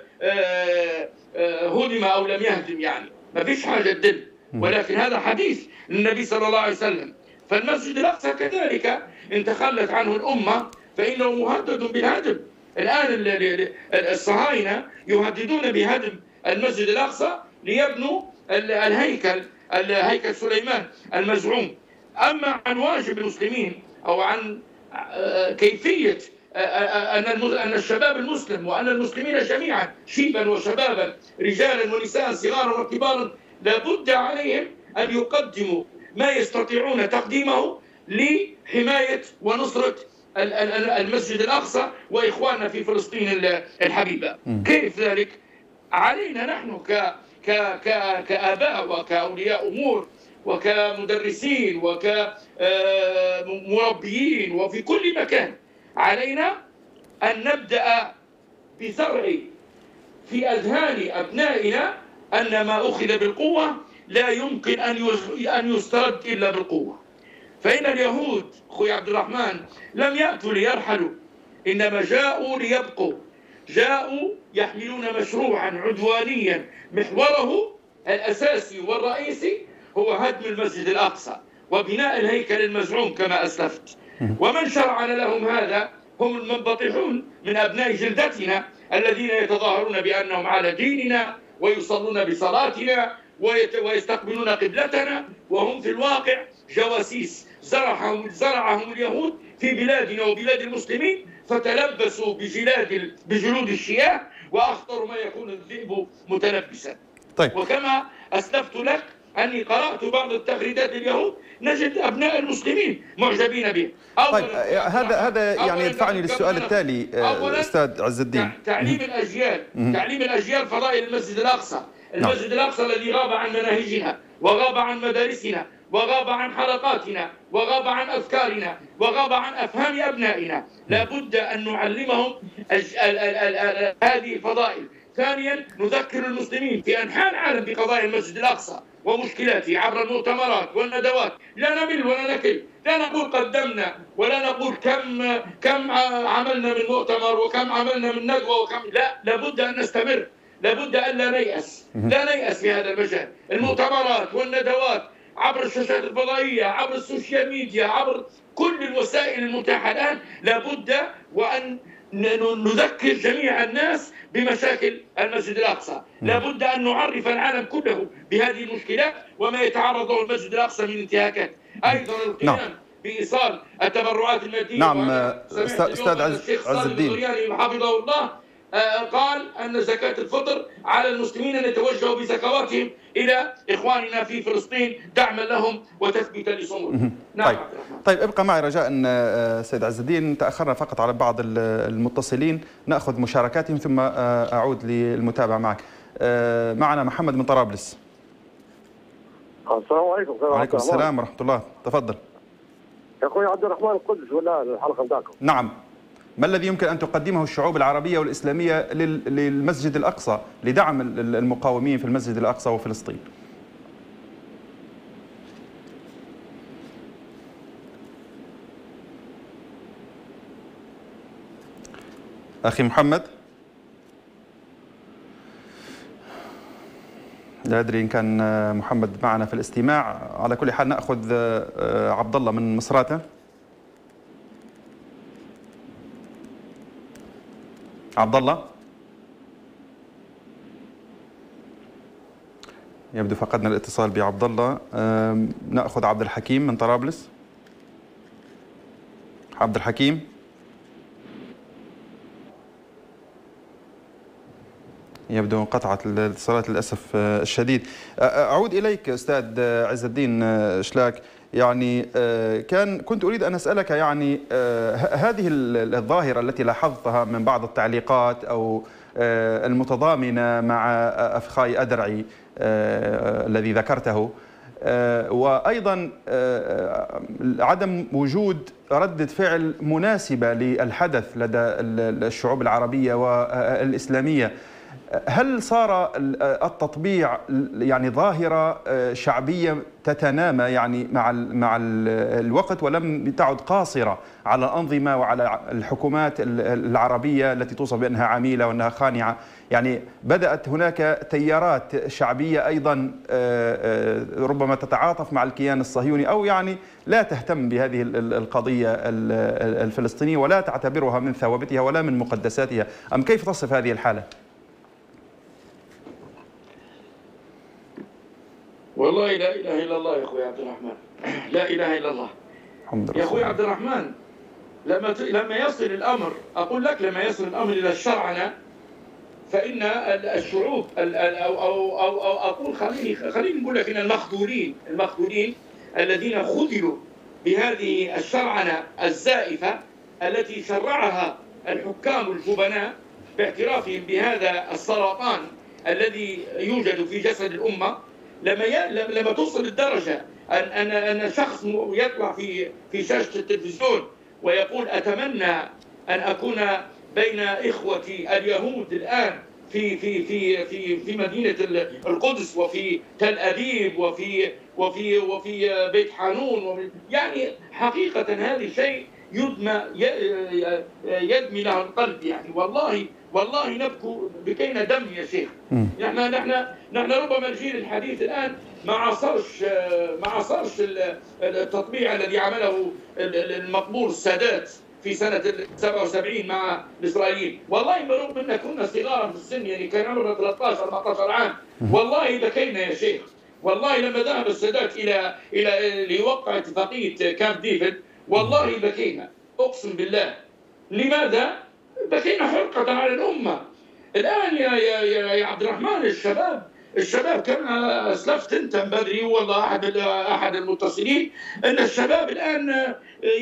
هدم أو لم يهدم، يعني ما فيش حاجة تدل، ولكن هذا حديث للنبي صلى الله عليه وسلم. فالمسجد الأقصى كذلك إن تخلت عنه الأمة فإنه مهدد بالهدم. الآن الصهاينة يهددون بهدم المسجد الأقصى ليبنوا الهيكل سليمان المزعوم. أما عن واجب المسلمين أو عن كيفية أن الشباب المسلم وأن المسلمين جميعا شيبا وشبابا رجالا ونساء صغارا وكبارا لابد عليهم أن يقدموا ما يستطيعون تقديمه لحماية ونصرة المسجد الأقصى وإخواننا في فلسطين الحبيبة. كيف ذلك؟ علينا نحن كآباء وكأولياء أمور وكمدرسين وكمربيين وفي كل مكان، علينا أن نبدأ بزرع في أذهان أبنائنا أن ما أخذ بالقوة لا يمكن أن يسترد إلا بالقوة. فإن اليهود أخوي عبد الرحمن لم يأتوا ليرحلوا، إنما جاءوا ليبقوا، جاءوا يحملون مشروعا عدوانيا محوره الأساسي والرئيسي هو هدم المسجد الأقصى وبناء الهيكل المزعوم كما أسلفت. ومن شرعنا لهم هذا هم المنبطحون من أبناء جلدتنا الذين يتظاهرون بأنهم على ديننا ويصلون بصلاتنا ويستقبلون قبلتنا، وهم في الواقع جواسيس زرعهم اليهود في بلادنا وبلاد المسلمين، فتلبسوا بجلود الشياه، وأخطر ما يكون الذئب متلبسا. طيب. وكما أسلفت لك أني قرأت بعض التغريدات اليهود نجد أبناء المسلمين معجبين به. طيب هذا يعني يدفعني للسؤال التالي أستاذ عز الدين. تعليم الأجيال فضائل المسجد الأقصى، المسجد الأقصى الذي غاب عن مناهجنا وغاب عن مدارسنا وغاب عن حلقاتنا وغاب عن أفكارنا وغاب عن أفهام أبنائنا. لابد أن نعلمهم هذه الفضائل. ثانيا نذكر المسلمين في أنحاء العالم بقضايا المسجد الأقصى ومشكلاته عبر المؤتمرات والندوات. لا نمل ولا نكل، لا نقول قدمنا ولا نقول كم عملنا من مؤتمر وكم عملنا من ندوة وكم، لا، لابد أن نستمر، لابد أن لا نيأس في هذا المجال. المؤتمرات والندوات عبر الشاشات الفضائية، عبر السوشيال ميديا، عبر كل الوسائل المتاحة الآن، لابد وأن نذكر جميع الناس بمشاكل المسجد الأقصى. لابد أن نعرف العالم كله بهذه المشكلات وما يتعرض له المسجد الأقصى من انتهاكات. أيضا القيام بإيصال التبرعات المادية. نعم أستاذ عز الدين حفظه الله قال أن زكاة الفطر على المسلمين أن يتوجهوا بزكواتهم إلى إخواننا في فلسطين دعما لهم وتثبيتا لصمودهم. نعم. طيب ابقى معي رجاء سيد عز الدين، تأخرنا فقط على بعض المتصلين، نأخذ مشاركاتهم ثم أعود للمتابعة معك. معنا محمد من طرابلس. السلام عليكم. وعليكم السلام ورحمة الله، تفضل. يا أخوي عبد الرحمن القدس ولا الحلقة بتاعكم؟ نعم. ما الذي يمكن أن تقدمه الشعوب العربية والإسلامية للمسجد الأقصى لدعم المقاومين في المسجد الأقصى وفلسطين؟ أخي محمد، لا أدري إن كان محمد معنا في الاستماع. على كل حال نأخذ عبد الله من مصراتة. عبد الله، يبدو فقدنا الاتصال بعبد الله. نأخذ عبد الحكيم من طرابلس. عبد الحكيم، يبدو انقطعت الاتصالات للأسف الشديد. أعود إليك أستاذ عز الدين شلاك. يعني كنت أريد أن أسألك، يعني هذه الظاهرة التي لاحظتها من بعض التعليقات أو المتضامنة مع أفخاي أدرعي الذي ذكرته، وأيضا عدم وجود ردة فعل مناسبة للحدث لدى الشعوب العربية والإسلامية، هل صار التطبيع يعني ظاهرة شعبية تتنامى يعني مع الوقت، ولم تعد قاصرة على الأنظمة وعلى الحكومات العربية التي توصف بأنها عميلة وأنها خانعة؟ يعني بدأت هناك تيارات شعبية أيضا ربما تتعاطف مع الكيان الصهيوني، أو يعني لا تهتم بهذه القضية الفلسطينية ولا تعتبرها من ثوابتها ولا من مقدساتها، أم كيف تصف هذه الحالة؟ والله لا إله إلا الله يا أخوي عبد الرحمن، لا إله إلا الله يا أخوي عبد الرحمن. لما يصل الأمر، أقول لك لما يصل الأمر إلى الشرعنة، فإن الشعوب أو أقول خليني نقول لك إن المخذولين الذين خذلوا بهذه الشرعنة الزائفة التي شرعها الحكام الجبناء باعترافهم بهذا السرطان الذي يوجد في جسد الأمة، لما توصل الدرجة أن شخص يطلع في شاشة التلفزيون ويقول أتمنى أن أكون بين إخوتي اليهود الآن في مدينة القدس وفي تل أبيب وفي بيت حانون، يعني حقيقة هذا شيء يدمي له القلب. يعني والله نبكو بكينا دم يا شيخ. نحن ربما الجيل الحديث الآن ما عاصرش التطبيع الذي عمله المقبول السادات في سنة 77 مع الإسرائيليين. والله برغم أن كنا صغارا في السن، يعني كان عمرنا 13-14 عام، والله بكينا يا شيخ. والله لما ذهب السادات إلى ليوقع اتفاقية كامب ديفيد، والله بكينا، أقسم بالله. لماذا؟ بكينا حرقة على الأمة. الآن يا عبد الرحمن، الشباب كما أسلفت أنت من بدري، والله أحد المتصلين، أن الشباب الآن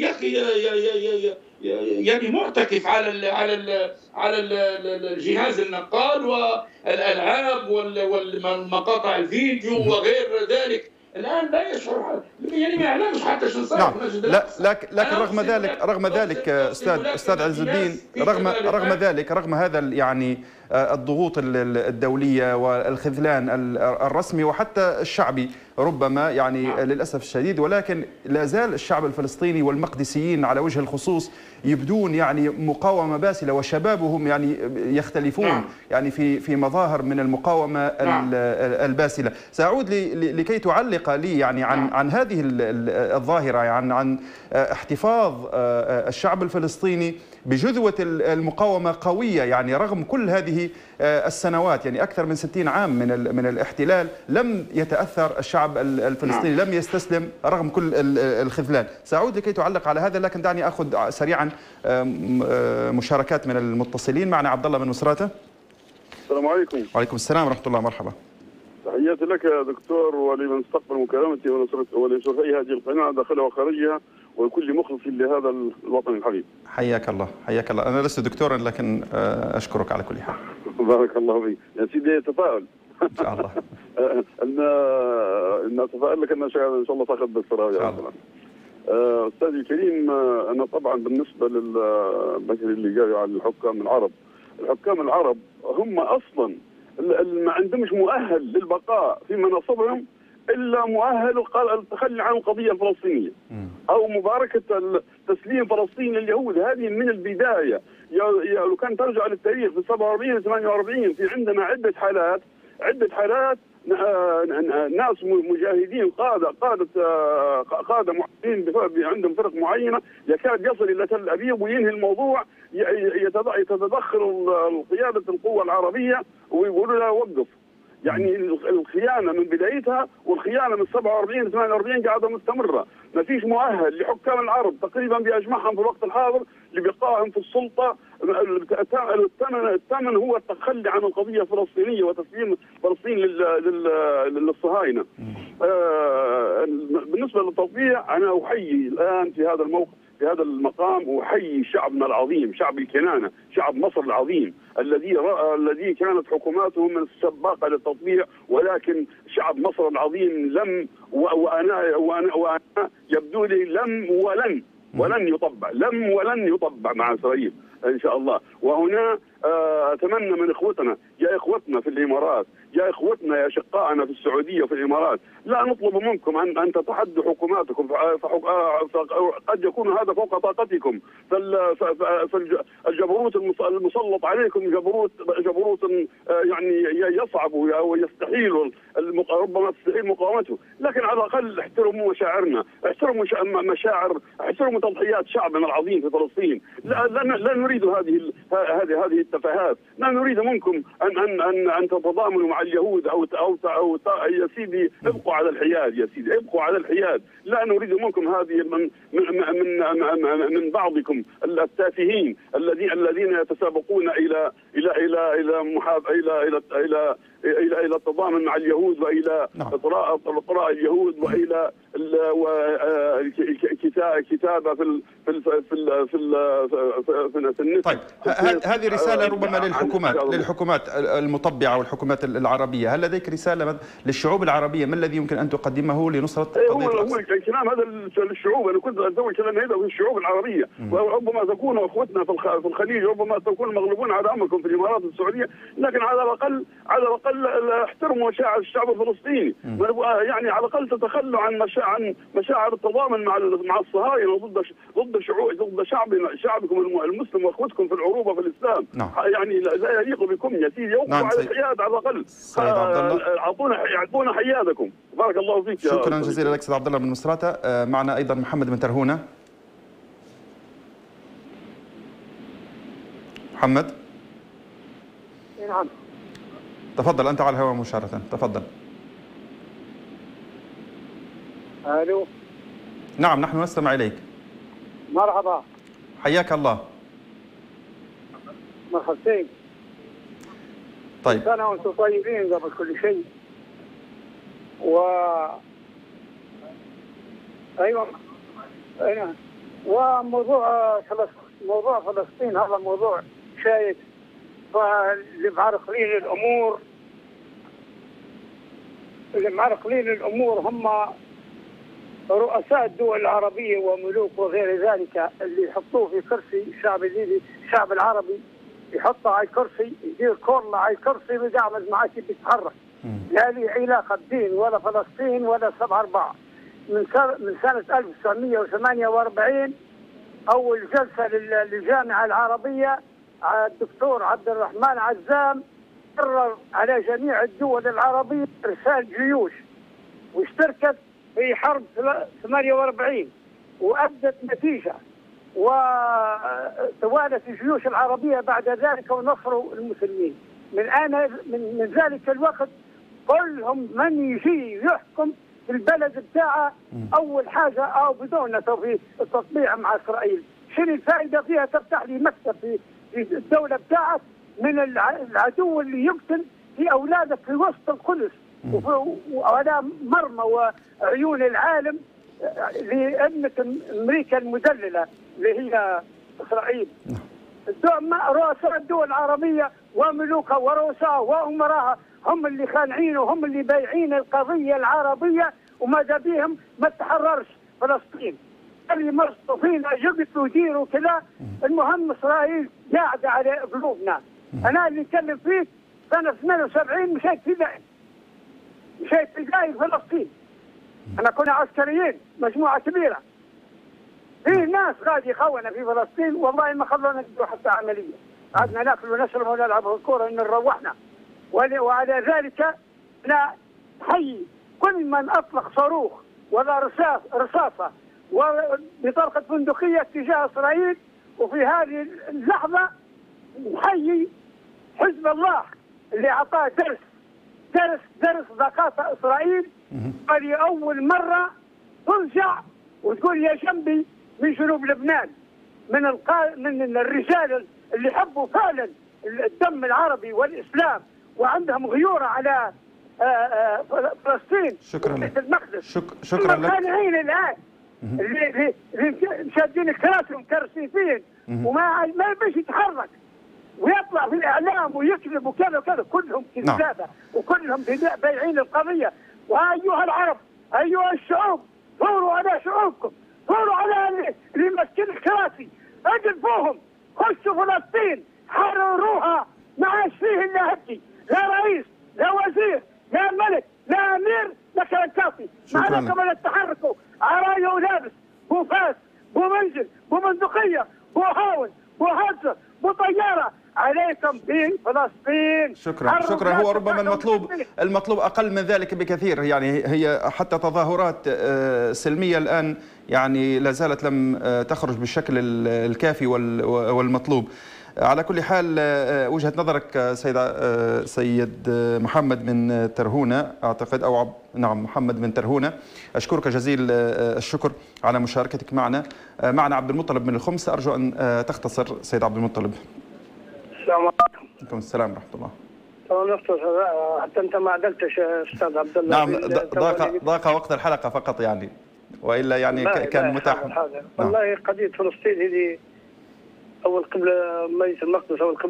يعني معتكف على الجهاز النقال والألعاب والمقاطع الفيديو وغير ذلك. الآن لا يشعر، يعني ما يعلمش حتى شو صار. نعم. لكن رغم ذلك أستاذ عز الدين، رغم هذا يعني الضغوط الدولية والخذلان الرسمي وحتى الشعبي ربما، يعني للأسف الشديد، ولكن لا زال الشعب الفلسطيني والمقدسيين على وجه الخصوص يبدون يعني مقاومة باسلة، وشبابهم يعني يختلفون يعني في مظاهر من المقاومة الباسلة. سأعود لكي تعلق لي يعني عن هذه الظاهرة، يعني عن احتفاظ الشعب الفلسطيني بجذوة المقاومة قوية، يعني رغم كل هذه السنوات، يعني أكثر من 60 عام من الاحتلال، لم يتأثر الشعب الفلسطيني، لم يستسلم رغم كل الخذلان. سأعود لكي تعلق على هذا، لكن دعني أخذ سريعا مشاركات من المتصلين. معنا عبد الله من مصراتة. السلام عليكم. وعليكم السلام ورحمة الله، مرحبا. تحياتي لك يا دكتور، ولمن استقبل مكالمتي ولشرفي هذه القناة داخلها وخارجها، ولكل مخلص لهذا الوطن الحبيب. حياك الله، حياك الله. أنا لست دكتورا، لكن أشكرك على كل حال. بارك الله فيك. يا سيدي تفاؤل. إن شاء الله. أن أتفائل لك أن شاء الله تأخذ بالصراحة. إن شاء الله. أستاذي الكريم، أنا طبعا بالنسبة للبشر اللي جاي على الحكام العرب هم أصلا ما عندهمش مؤهل للبقاء في مناصبهم الا مؤهل التخلي عن القضيه الفلسطينيه او مباركه تسليم فلسطين لليهود. هذه من البدايه. لو كان ترجع للتاريخ في 47 48 في عندنا عده حالات ناس مجاهدين قادة معينين عندهم فرق معينة يكاد يصل إلى تل أبيب وينهي الموضوع، يتدخل قيادة القوة العربية ويقولوا له وقف. يعني الخيانة من بدايتها، والخيانة من 47 ل 48 قاعدة مستمرة. ما فيش مؤهل لحكام العرب تقريبا بأجمعهم في الوقت الحاضر لبقائهم في السلطة. الثمن هو التخلي عن القضية الفلسطينية وتسليم فلسطين للصهاينة. بالنسبة للتطبيع أنا أحيي الآن في هذا الموقف، في هذا المقام أحيي شعبنا العظيم، شعب الكنانة، شعب مصر العظيم الذي كانت حكوماته من السباقة للتطبيع، ولكن شعب مصر العظيم لم وأنا يبدو لي لم ولن يطبع مع إسرائيل إن شاء الله. وهنا أتمنى من إخوتنا، يا إخوتنا في الإمارات، يا إخوتنا يا أشقائنا في السعودية وفي الإمارات، لا نطلب منكم أن تتحدوا حكوماتكم، قد يكون هذا فوق طاقتكم. فالجبروت المسلط عليكم جبروت يعني يصعب ويستحيل، ربما تستحيل مقاومته، لكن على الأقل احترموا مشاعرنا، احترموا تضحيات شعبنا العظيم في فلسطين. لا نريد هذه التفاهات، لا نريد منكم أن تتضامنوا مع اليهود أو يا سيدي ابقوا على الحياد، يا سيدي ابقوا على الحياد. لا نريد منكم هذه من بعضكم التافهين الذين يتسابقون إلى التضامن مع اليهود وإلى إطراء اليهود وإلى الكتابة في النت. طيب هذه رسالة ربما للحكومات المطبعة والحكومات العربية. هل لديك رسالة للشعوب العربية؟ ما الذي يمكن أن تقدمه لنصرة قضية الأقصى؟ هو الكلام هذا للشعوب. أنا كنت أسوي كلام هذا في الشعوب العربية، وربما تكونوا أخوتنا في الخليج، ربما تكونوا مغلوبون على أمركم في الإمارات السعودية، لكن على الأقل احترموا مشاعر الشعب الفلسطيني. يعني على الأقل تتخلوا عن مشاعر التضامن مع الصهاينة ضد شعبكم المسلم واخوتكم في العروبة في الإسلام. يعني لا يليق بكم يا سيدي، يوقفوا على الحياد على الأقل. اعطونا حيادكم. بارك الله فيك. شكرا جزيلا لك سيد عبد الله من مصراتة. معنا أيضا محمد من ترهونة. محمد. نعم. تفضل أنت على الهواء مباشرة، تفضل. الو. نعم نحن نستمع إليك. مرحبا. حياك الله. مرحبتين. طيب. سنة وانتم طيبين قبل كل شيء. ايوه. وموضوع فلسطين هذا موضوع شائك، فاللي معرقلين الامور هم رؤساء الدول العربيه وملوك وغير ذلك، اللي يحطوه في كرسي الشعب الليبي، الشعب العربي يحطه على الكرسي، يدير كورنا على الكرسي ويقعد معاه بيتحرك. لا لي علاقه بدين ولا فلسطين ولا 7/4. من سنه 1948 اول جلسه للجامعه العربيه الدكتور عبد الرحمن عزام قرر على جميع الدول العربيه ارسال جيوش، واشتركت في حرب 48 وادت نتيجه، وتوالت الجيوش العربيه بعد ذلك ونصروا المسلمين. من ذلك الوقت كلهم من يجي يحكم في البلد بتاعه اول حاجه او بدون في التطبيع مع اسرائيل. شنو الفائده فيها؟ تفتح لي مكتب في الدوله بتاعك من العدو اللي يقتل في اولادك في وسط القدس وعلى مرمى وعيون العالم لابنه امريكا المدلله اللي هي اسرائيل. رؤساء الدول العربيه وملوكها ورؤساءها وامراها هم اللي خانعين وهم اللي بايعين القضيه العربيه، وماذا بهم ما تحررش فلسطين. اللي مرصوا فينا يقتلوا يديروا كذا. المهم اسرائيل قاعده على قلوبنا. انا اللي اتكلم فيه سنه 72 مشيت في جاي فلسطين. انا كنا عسكريين مجموعه كبيره. في ناس غادي خونا في فلسطين والله ما خلونا نديروا حتى عمليه. قعدنا ناكل ونشرب ونلعب الكوره ان روحنا. وعلى ذلك انا حيي كل من أطلق صاروخ ولا رصاصة بطلقة بندقية تجاه إسرائيل. وفي هذه اللحظة نحيي حزب الله اللي أعطاه درس ذكاء إسرائيل. فلأول مرة ترجع وتقول يا جنبي من جنوب لبنان من الرجال اللي يحبوا فعلا الدم العربي والإسلام وعندهم غيورة على فلسطين. شكرا لك. المقدس. شكرا لك. الخانعين الآن اللي شادين الكراسي ومكرسين وما بيش يتحرك ويطلع في الإعلام ويكذب وكذا وكذا، كلهم كذابة وكلهم بايعين القضية. وأيها العرب أيها الشعوب ثوروا على شعوبكم، ثوروا على اللي ماسكين الكراسي، اجلبوهم، خشوا فلسطين حرروها. ما عاش فيه إلا هدي، لا رئيس لا وزير لا ملك لا أمير لا كركافي. ما عليكم إلا تحركوا عرايا ولابس بو فاس بو منزل بو بندقية بو هاون بو هزة بو طيارة، عليكم بفلسطين. شكرا. هو ربما المطلوب أقل من ذلك بكثير. يعني هي حتى تظاهرات سلمية الآن يعني لا زالت لم تخرج بالشكل الكافي والمطلوب. على كل حال وجهة نظرك سيد محمد من ترهونة أعتقد، أو نعم محمد من ترهونة. أشكرك جزيل الشكر على مشاركتك معنا. معنا عبد المطلب من الخمس، أرجو أن تختصر سيد عبد المطلب. السلام عليكم. وعليكم السلام ورحمة الله. تمام حتى أنت ما عدلتش أستاذ عبد الله. نعم ضاق وقت الحلقة فقط يعني، وإلا يعني كان متاح. والله قضية فلسطين هذه أول قبلة ميت المقدس، أول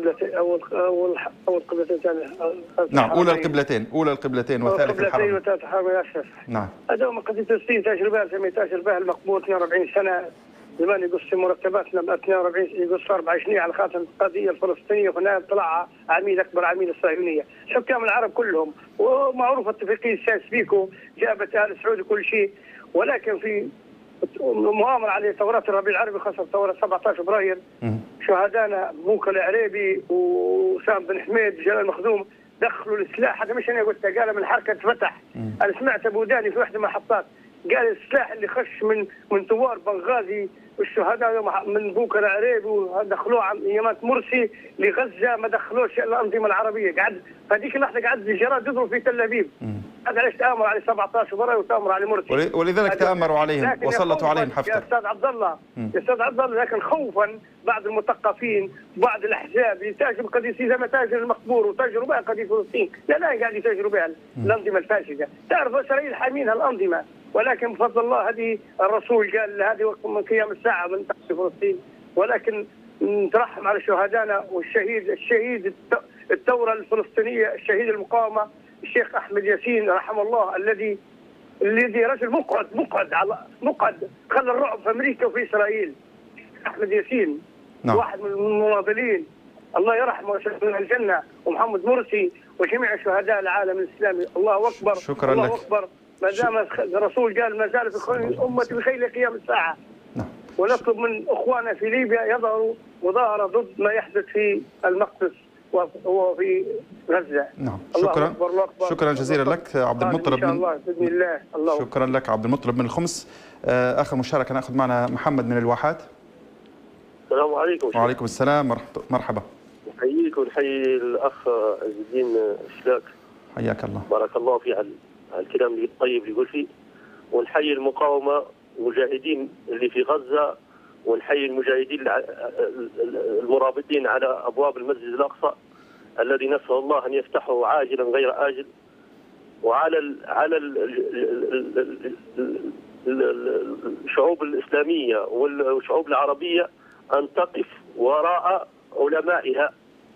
قبلتين ثاني. نعم أولى القبلتين وثالث الحرم. وثالث الحرم يا شيخ. نعم. هذا هو قضية فلسطين تجربة 18 المقبول 42 سنة زمان يقص مرتباتنا ب 42 يقص 24 على خاطر القضية الفلسطينية، وهنا طلع عميل أكبر عميل الصهيونية. حكام العرب كلهم ومعروفة اتفاقية ساس بيكو جابت آل سعود وكل شيء، ولكن في مؤامرة على ثورات الربيع العربي خاصة ثورة 17 فبراير شهدانا بوكا العريبي وسام بن حميد وجلال مخدوم دخلوا السلاح. هذا مش انا قلت، قال من الحركه اتفتح. انا سمعت ابو داني في واحده من المحطات قال السلاح اللي خش من ثوار بنغازي والشهداء من بوكا العريبي ودخلوه عن ايامات مرسي لغزه، ما دخلوش الانظمه العربيه. قعد هذيك اللحظه قعد الجيران يضربوا في تل ابيب. هذا ليش تامر على 17 فبراير وتامر على مرسي، ولذلك تامروا عليهم وسلطوا عليهم حفتر. يا استاذ عبد الله لكن خوفا بعض المثقفين بعض الاحزاب يتاجروا قضيه زي ما تاجر المقبور وتاجروا بها قضيه فلسطين. لا قاعد يتاجروا بها الانظمه الفاسده. تعرف اسرائيل حامينها الانظمه، ولكن بفضل الله هذه الرسول قال هذه وقت من قيام الساعه من تحت فلسطين. ولكن نترحم على شهدائنا والشهيد الثوره الفلسطينيه الشهيد المقاومه الشيخ احمد ياسين رحمه الله الذي رجل مقعد خلى الرعب في امريكا وفي اسرائيل. احمد ياسين واحد من المناضلين الله يرحمه ويسكنه الجنه، ومحمد مرسي وجميع شهداء العالم الاسلامي. الله اكبر. شكرا الله لك. اكبر. ما دام الرسول قال ما زال في امتي بخير قيام الساعه. ونطلب من اخواننا في ليبيا يظهروا مظاهره ضد ما يحدث في المقدس وفي غزه. نعم. شكرا جزيلا لك عبد المطلب. ان شاء الله باذن الله. شكرا لك عبد المطلب من الخمس. اخر مشاركه ناخذ معنا محمد من الواحات. السلام عليكم. وعليكم السلام مرحبا. نحييك ونحيي الاخ عز الدين شلاك. حياك الله. بارك الله فيه على الكلام الطيب اللي يقول فيه، ونحيي المقاومه المجاهدين اللي في غزه، ونحيي المجاهدين المرابطين على ابواب المسجد الاقصى الذي نسال الله ان يفتحه عاجلا غير آجل، وعلى الشعوب الاسلاميه والشعوب العربيه ان تقف وراء علمائها،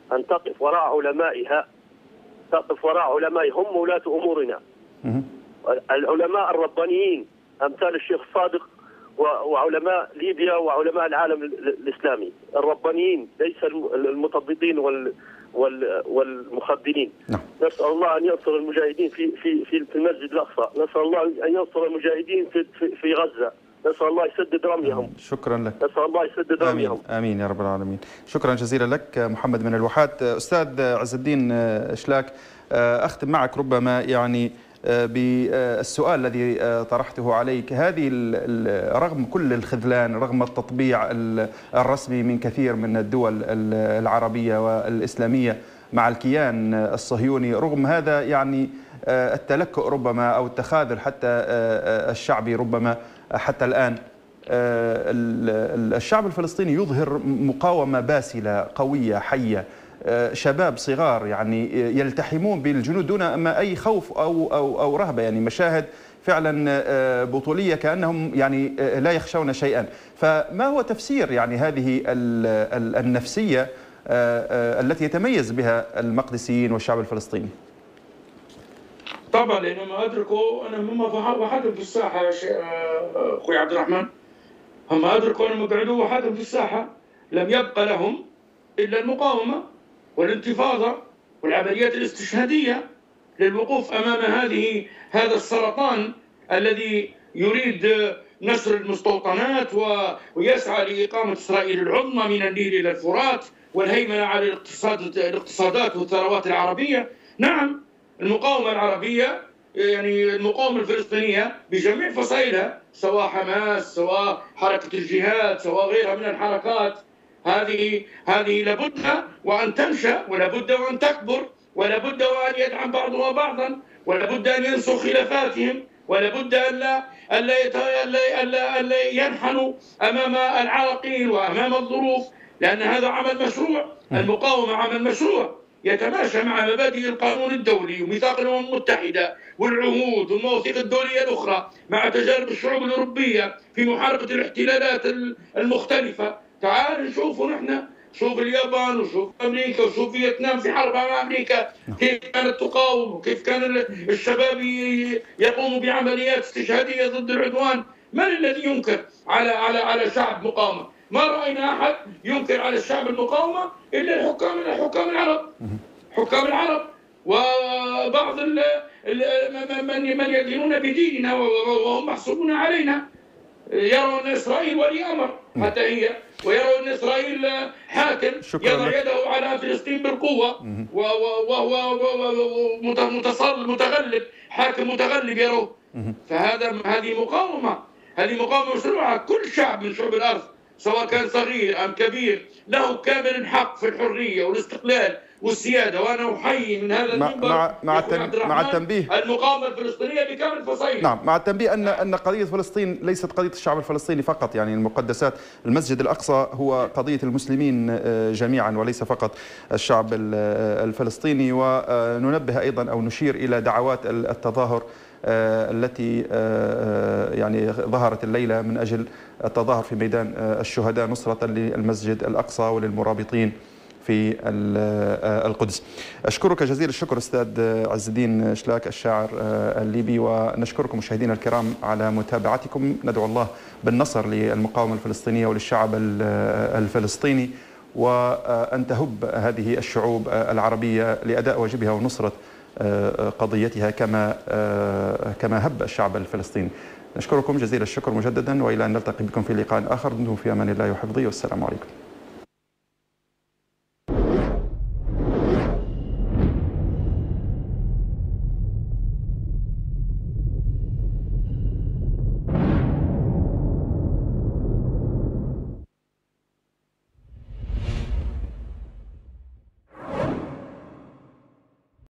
تقف وراء علمائهم هم ولاة امورنا. العلماء الربانيين امثال الشيخ الصادق وعلماء ليبيا وعلماء العالم الاسلامي الربانيين، ليس المثبطين والمخبرين. نسال الله ان ينصر المجاهدين في المسجد الاقصى، نسال الله ان ينصر المجاهدين في غزه، نسال الله يسدد رميهم. شكرا لك. نسال الله يسدد رميهم. امين يا رب العالمين. شكرا جزيلا لك محمد من الواحات. استاذ عز الدين شلاك، اختم معك ربما يعني بالسؤال الذي طرحته عليك. هذه رغم كل الخذلان، رغم التطبيع الرسمي من كثير من الدول العربية والإسلامية مع الكيان الصهيوني، رغم هذا يعني التلكؤ ربما أو التخاذل حتى الشعبي ربما حتى الآن، الشعب الفلسطيني يظهر مقاومة باسلة قوية حية، شباب صغار يعني يلتحمون بالجنود دون ما أي خوف أو رهبة، يعني مشاهد فعلا بطولية كأنهم يعني لا يخشون شيئا. فما هو تفسير يعني هذه النفسية التي يتميز بها المقدسيين والشعب الفلسطيني؟ طبعا لأن ما أدركوا أنا هم وحدهم في الساحة يا أخوي عبد الرحمن، هم أدركوا أنهم قعدوا وحدهم في الساحة، لم يبقى لهم إلا المقاومة والانتفاضة والعمليات الاستشهادية للوقوف أمام هذا السرطان الذي يريد نشر المستوطنات ويسعى لإقامة إسرائيل العظمى من النيل إلى الفرات والهيمنة على الاقتصادات والثروات العربية. نعم، المقاومة العربية يعني المقاومة الفلسطينية بجميع فصائلها، سواء حماس، سواء حركة الجهاد، سواء غيرها من الحركات، هذه لابد وأن تنشأ، ولابد وأن تكبر، ولابد وأن يدعم بعضها بعضا، ولابد أن ينسوا خلافاتهم، ولابد ألا ينحنوا أمام العراقيل وأمام الظروف، لأن هذا عمل مشروع. المقاومة عمل مشروع يتماشى مع مبادئ القانون الدولي وميثاق الأمم المتحدة والعهود والمواثيق الدولية الأخرى، مع تجارب الشعوب الأوروبية في محاربة الاحتلالات المختلفة. تعال نشوفوا نحن، شوف اليابان وشوف أمريكا وشوف فيتنام في حرب مع أمريكا كيف كانت تقاوم، وكيف كان الشباب يقوموا بعمليات استشهادية ضد العدوان. من الذي ينكر على شعب مقاومة؟ ما رأينا أحد ينكر على الشعب المقاومة إلا حكام العرب وبعض من يدينون بديننا وهم محسوبون علينا، يرون إسرائيل ولي أمر حتى هي، ويرون إسرائيل حاكم يضع يده على فلسطين بالقوة، وهو متغلب، حاكم متغلب يروه. هذه مقاومة مشروعة. كل شعب من شعوب الأرض سواء كان صغير أم كبير له كامل الحق في الحرية والاستقلال والسيادة، وأنا أحيي من هذا المنبر مع التنبيه المقاومة الفلسطينية بكامل فصائلها. نعم، مع التنبيه أن قضية فلسطين ليست قضية الشعب الفلسطيني فقط، يعني المقدسات المسجد الأقصى هو قضية المسلمين جميعا وليس فقط الشعب الفلسطيني. وننبه أيضا أو نشير إلى دعوات التظاهر التي يعني ظهرت الليلة من أجل التظاهر في ميدان الشهداء نصرة للمسجد الأقصى وللمرابطين في القدس. أشكرك جزيل الشكر أستاذ عز الدين شلاك الشاعر الليبي، ونشكركم مشاهدينا الكرام على متابعتكم. ندعو الله بالنصر للمقاومة الفلسطينية وللشعب الفلسطيني، وأن تهب هذه الشعوب العربية لأداء واجبها ونصرة قضيتها كما هب الشعب الفلسطيني. نشكركم جزيل الشكر مجددا، وإلى أن نلتقي بكم في لقاء آخر. دمتم في أمان الله وحفظه، والسلام عليكم.